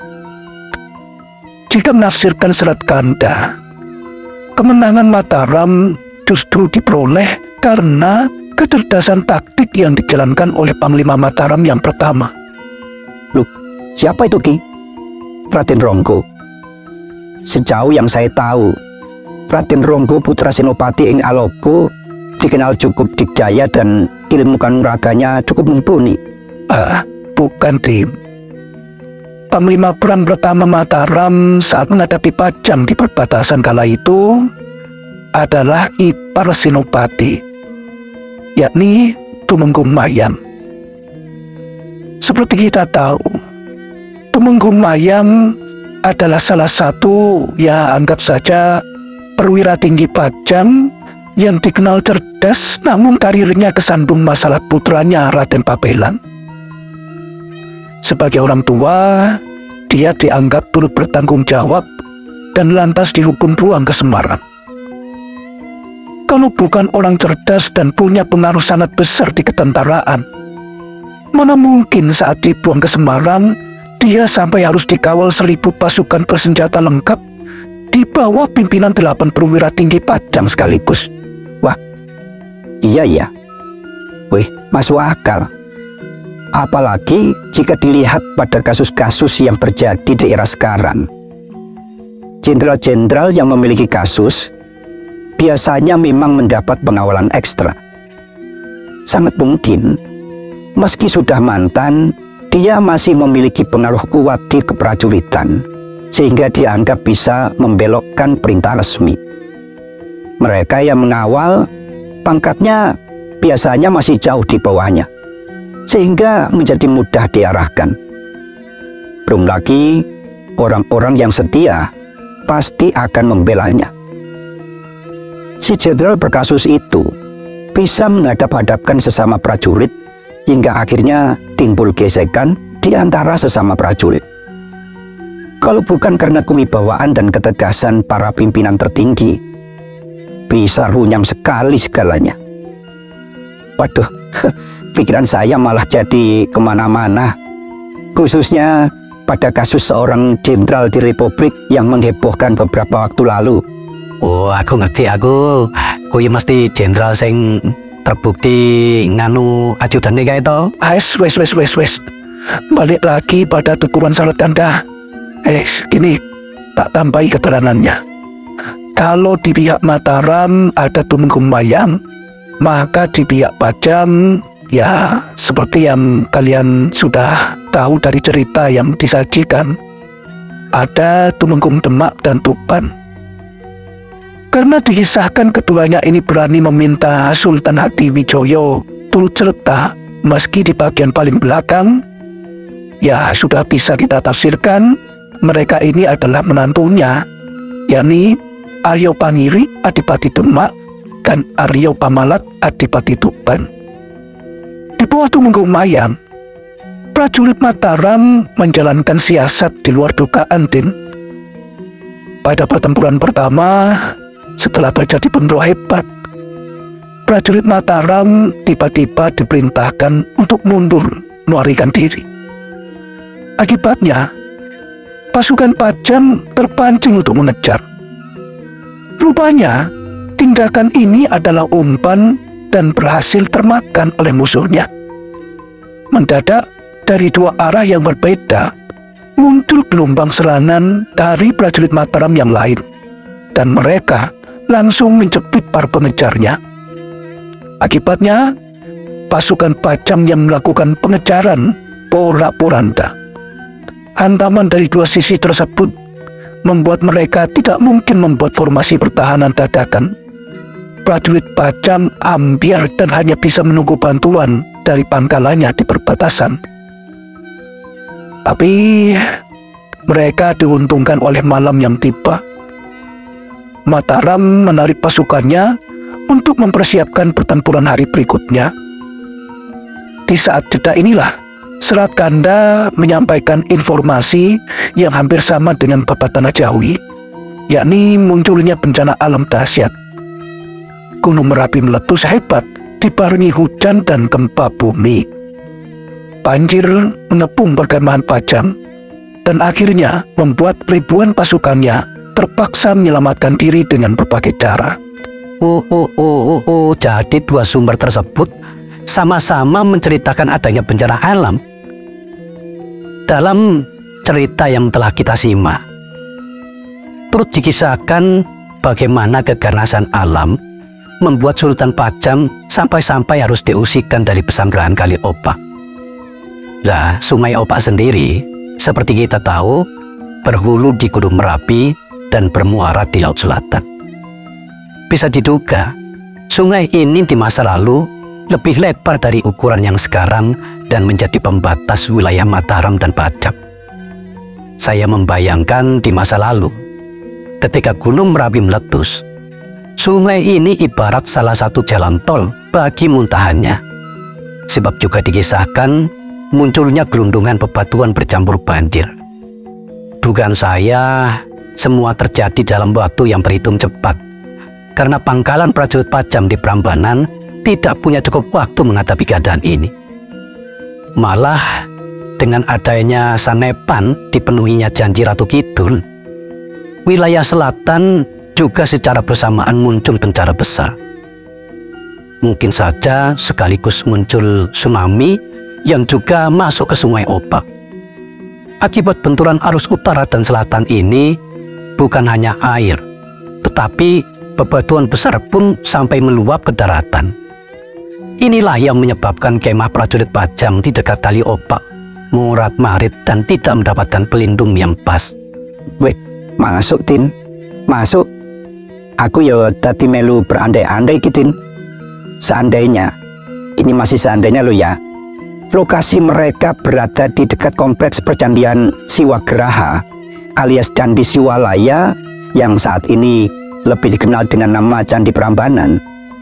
Jika menafsirkan Serat Kanda, kemenangan Mataram justru diperoleh karena kecerdasan taktik yang dijalankan oleh Panglima Mataram yang pertama. Loh, siapa itu Ki? Raden Ronggo. Sejauh yang saya tahu, Raden Ronggo putra Senopati ing Alogo dikenal cukup dikdaya dan ilmu kanuraganya cukup mumpuni. Bukan Dim. Panglima perang pertama Mataram saat menghadapi Pajang di perbatasan kala itu adalah ipar Senopati, yakni Tumenggung Mayang. Seperti kita tahu, Tumenggung Mayang adalah salah satu, ya anggap saja, perwira tinggi Pajang yang dikenal cerdas, namun karirnya kesandung masalah putranya Raden Pabelan. Sebagai orang tua, dia dianggap turut bertanggung jawab dan lantas dihukum buang ke Semarang. Kalau bukan orang cerdas dan punya pengaruh sangat besar di ketentaraan, mana mungkin saat dibuang ke Semarang, dia sampai harus dikawal 1.000 pasukan bersenjata lengkap di bawah pimpinan 8 perwira tinggi Pajang sekaligus. Wah, iya ya. Wih, masuk akal. Apalagi jika dilihat pada kasus-kasus yang terjadi di era sekarang. Jenderal-jenderal yang memiliki kasus biasanya memang mendapat pengawalan ekstra. Sangat mungkin, meski sudah mantan, dia masih memiliki pengaruh kuat di keprajuritan, sehingga dianggap bisa membelokkan perintah resmi. Mereka yang mengawal, pangkatnya biasanya masih jauh di bawahnya, sehingga menjadi mudah diarahkan. Belum lagi, orang-orang yang setia pasti akan membelanya. Si jenderal berkasus itu bisa menghadap-hadapkan sesama prajurit hingga akhirnya timbul gesekan di antara sesama prajurit. Kalau bukan karena kewibawaan dan ketegasan para pimpinan tertinggi, bisa runyam sekali segalanya. Waduh, pikiran saya malah jadi kemana-mana, khususnya pada kasus seorang jenderal di Republik yang menghebohkan beberapa waktu lalu. Oh, aku ngerti aku. Kuwi mesti jenderal sing terbukti nganu ajudannya kayak itu. Wes. Balik lagi pada tukuran Serat Kanda. Gini, tak tambahi keterangannya. Kalau di pihak Mataram ada Tumenggung Mayang, maka di pihak Pajang, ya seperti yang kalian sudah tahu dari cerita yang disajikan, ada Tumenggung Demak dan Tuban. Karena dikisahkan keduanya ini berani meminta Sultan Hatiwijoyo turut serta meski di bagian paling belakang, Ya, sudah bisa kita tafsirkan mereka ini adalah menantunya, yakni Aryo Pangiri Adipati Demak dan Aryo Pamalat Adipati Tuban. Di bawah Tumenggung Mayang, prajurit Mataram menjalankan siasat di luar dugaan, Tin. Pada pertempuran pertama, setelah terjadi bentrok hebat, prajurit Mataram tiba-tiba diperintahkan untuk mundur melarikan diri. Akibatnya, pasukan Pajang terpancing untuk mengejar. Rupanya, tindakan ini adalah umpan dan berhasil termakan oleh musuhnya. Mendadak, dari dua arah yang berbeda, muncul gelombang serangan dari prajurit Mataram yang lain, dan mereka langsung menjepit para pengejarnya. Akibatnya, pasukan Pajang yang melakukan pengejaran porak-poranda. Hantaman dari dua sisi tersebut membuat mereka tidak mungkin membuat formasi pertahanan dadakan. Prajurit Pajang hampir dan hanya bisa menunggu bantuan dari pangkalannya di perbatasan. Tapi mereka diuntungkan oleh malam yang tiba. Mataram menarik pasukannya untuk mempersiapkan pertempuran hari berikutnya. Di saat jeda inilah Serat Kanda menyampaikan informasi yang hampir sama dengan Babat Tanah Jawi, yakni munculnya bencana alam dahsyat. Gunung Merapi meletus hebat dibarengi hujan dan gempa bumi. Banjir mengepung perkemahan Pajang dan akhirnya membuat ribuan pasukannya terpaksa menyelamatkan diri dengan berbagai cara. Jadi dua sumber tersebut sama-sama menceritakan adanya bencana alam. Dalam cerita yang telah kita simak, turut dikisahkan bagaimana keganasan alam membuat Sultan Pajang sampai-sampai harus diusirkan dari pesanggrahan Kali Opak. Nah, Sungai Opak sendiri, seperti kita tahu, berhulu di Gunung Merapi dan bermuara di Laut Selatan. Bisa diduga, sungai ini di masa lalu lebih lebar dari ukuran yang sekarang dan menjadi pembatas wilayah Mataram dan Pajang. Saya membayangkan di masa lalu, ketika Gunung Merapi meletus, sungai ini ibarat salah satu jalan tol bagi muntahannya. Sebab juga dikisahkan munculnya gelundungan bebatuan bercampur banjir. Dugaan saya, semua terjadi dalam waktu yang berhitung cepat, karena pangkalan prajurit Pajang di Prambanan tidak punya cukup waktu menghadapi keadaan ini. Malah dengan adanya Sanepan dipenuhinya janji Ratu Kidul, wilayah selatan juga secara bersamaan muncul bencana besar. Mungkin saja sekaligus muncul tsunami yang juga masuk ke Sungai Opak. Akibat benturan arus utara dan selatan ini, bukan hanya air, tetapi bebatuan besar pun sampai meluap ke daratan. Inilah yang menyebabkan kemah prajurit Pajang di dekat Kali Opak morat-marit dan tidak mendapatkan pelindung yang pas. Weh, masuk Tin, masuk. Aku ya tadi melu berandai-andai Tin. Seandainya, ini masih seandainya lo ya, lokasi mereka berada di dekat kompleks percandian Siwagraha alias Candi Siwalaya yang saat ini lebih dikenal dengan nama Candi Prambanan.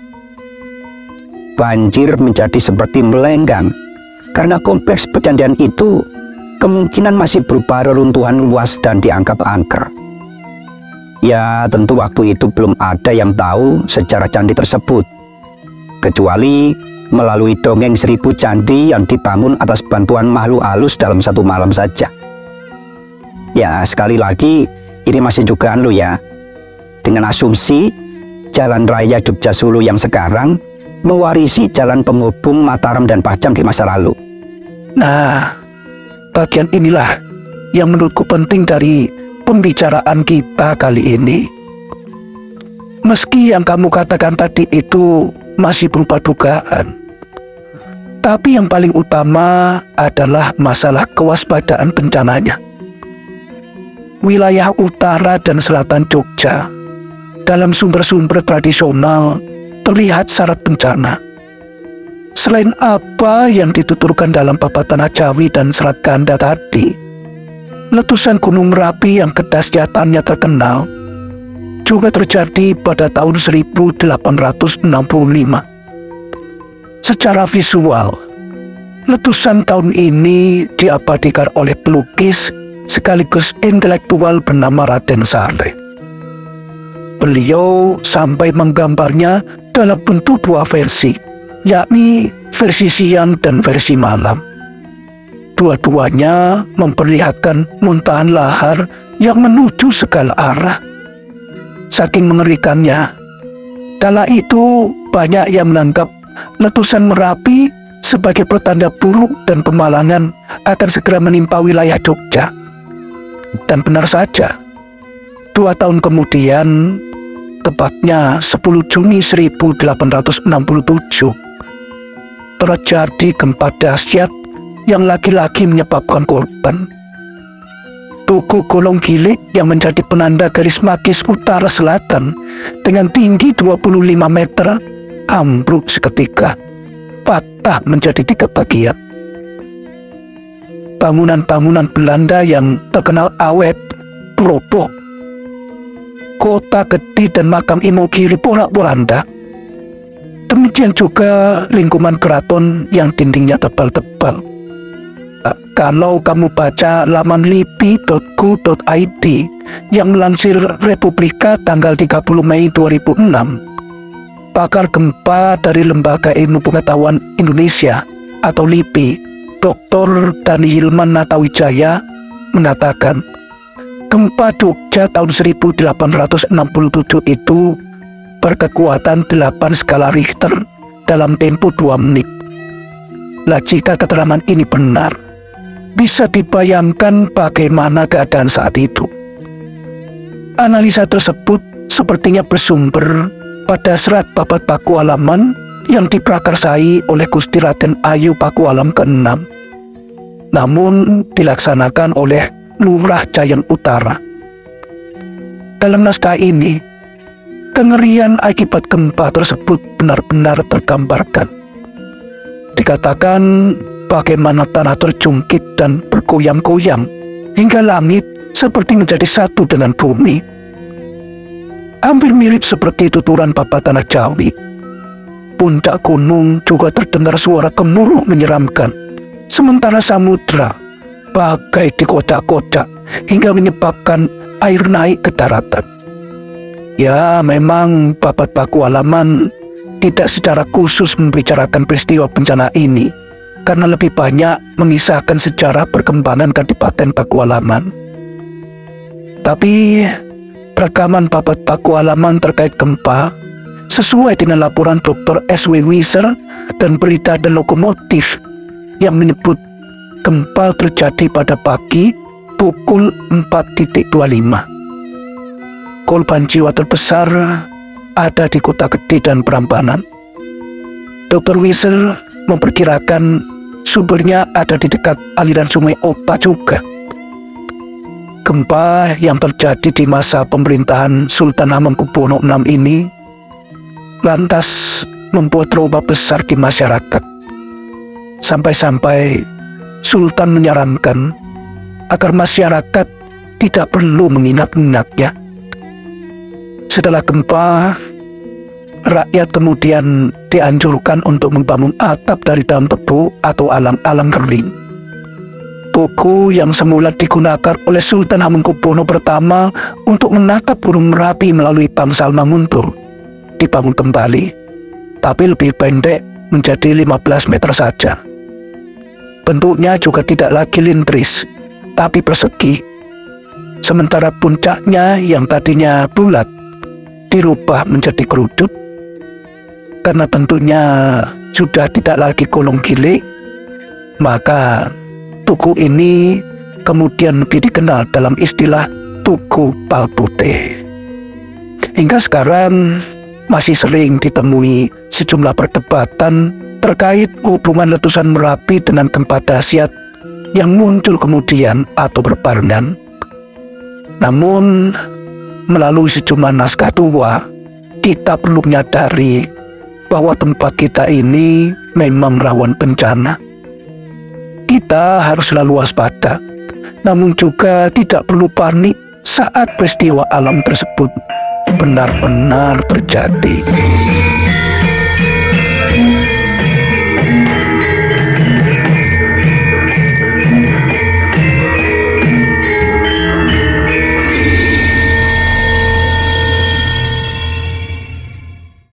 Banjir menjadi seperti melenggang karena kompleks percandian itu kemungkinan masih berupa reruntuhan luas dan dianggap angker. Ya, tentu waktu itu belum ada yang tahu sejarah candi tersebut, kecuali melalui dongeng 1000 candi yang dibangun atas bantuan makhluk halus dalam satu malam saja. Ya, sekali lagi, ini masih dugaan lo ya, dengan asumsi Jalan Raya Jogja Solo yang sekarang mewarisi jalan penghubung Mataram dan Pajang di masa lalu. Nah, bagian inilah yang menurutku penting dari pembicaraan kita kali ini. Meski yang kamu katakan tadi itu masih berupa dugaan, tapi yang paling utama adalah masalah kewaspadaan bencananya. Wilayah utara dan selatan Jogja dalam sumber-sumber tradisional terlihat syarat bencana. Selain apa yang dituturkan dalam papat tanah Jawi dan Serat Ganda tadi, letusan Gunung Merapi yang kedahsyatannya terkenal juga terjadi pada tahun 1865. Secara visual, letusan tahun ini diabadikan oleh pelukis sekaligus intelektual bernama Raden Saleh. Beliau sampai menggambarnya dalam bentuk dua versi, yakni versi siang dan versi malam. Dua-duanya memperlihatkan muntahan lahar yang menuju segala arah. Saking mengerikannya, kala itu banyak yang menganggap letusan Merapi sebagai pertanda buruk dan kemalangan akan segera menimpa wilayah Jogja. Dan benar saja, 2 tahun kemudian, tepatnya 10 Juni 1867, terjadi gempa dahsyat yang lagi-lagi menyebabkan korban. Tugu Golong Gilik yang menjadi penanda garis magis utara selatan dengan tinggi 25 meter ambruk seketika, patah menjadi 3 bagian. Bangunan-bangunan Belanda yang terkenal awet roboh. Kota Gede dan makam Imogiri porak-poranda. Demikian juga lingkungan keraton yang dindingnya tebal-tebal. Kalau kamu baca laman lipi.go.id yang melansir Republika tanggal 30 Mei 2006, pakar gempa dari Lembaga Ilmu Pengetahuan Indonesia atau LIPI, Dr. Dani Hilman Natawijaya mengatakan, gempa Jogja tahun 1867 itu berkekuatan 8 skala Richter dalam tempo 2 menit. Lah jika keterangan ini benar, bisa dibayangkan bagaimana keadaan saat itu. Analisa tersebut sepertinya bersumber pada serat Babat Pakualaman yang diprakarsai oleh Gusti Raden Ayu Pakualam ke-6, namun dilaksanakan oleh Lurah Jayan Utara. Dalam naskah ini, kengerian akibat gempa tersebut benar-benar tergambarkan. Dikatakan bagaimana tanah terjungkit dan bergoyang-goyang hingga langit seperti menjadi satu dengan bumi. Hampir mirip seperti tuturan papat tanah Jawi. Puncak gunung juga terdengar suara gemuruh menyeramkan, sementara samudra bagai dikocak-kocak hingga menyebabkan air naik ke daratan. Ya, memang Babat Pakualaman tidak secara khusus membicarakan peristiwa bencana ini, karena lebih banyak mengisahkan sejarah perkembangan Kadipaten Pakualaman. Tapi rekaman Babat Pakualaman terkait gempa sesuai dengan laporan Dr. S.W. Wieser dan berita The Lokomotif yang menyebut gempa terjadi pada pagi pukul 4.25. Korban jiwa terbesar ada di Kota Gede dan Prambanan. Dr. Wieser memperkirakan sumbernya ada di dekat aliran sungai Opa juga. Gempa yang terjadi di masa pemerintahan Sultan Hamengkubuwono VI ini lantas membuat trauma besar di masyarakat. Sampai-sampai Sultan menyarankan agar masyarakat tidak perlu menginap-inapnya. Setelah gempa, rakyat kemudian dianjurkan untuk membangun atap dari daun tebu atau alang-alang kering. Tugu yang semula digunakan oleh Sultan Hamengkubuwono pertama untuk menatap Gunung Merapi melalui Bangsal Manguntul dibangun kembali, tapi lebih pendek menjadi 15 meter saja. Bentuknya juga tidak lagi lintris, tapi persegi. Sementara puncaknya yang tadinya bulat dirubah menjadi kerucut. Karena bentuknya sudah tidak lagi golong gilik, maka tugu ini kemudian lebih dikenal dalam istilah Tugu Palputih. Hingga sekarang masih sering ditemui sejumlah perdebatan terkait hubungan letusan Merapi dengan gempa dahsyat yang muncul kemudian atau berbarengan. Namun, melalui sejumlah naskah tua, kita perlu menyadari bahwa tempat kita ini memang rawan bencana. Kita harus selalu waspada, namun juga tidak perlu panik saat peristiwa alam tersebut benar-benar terjadi.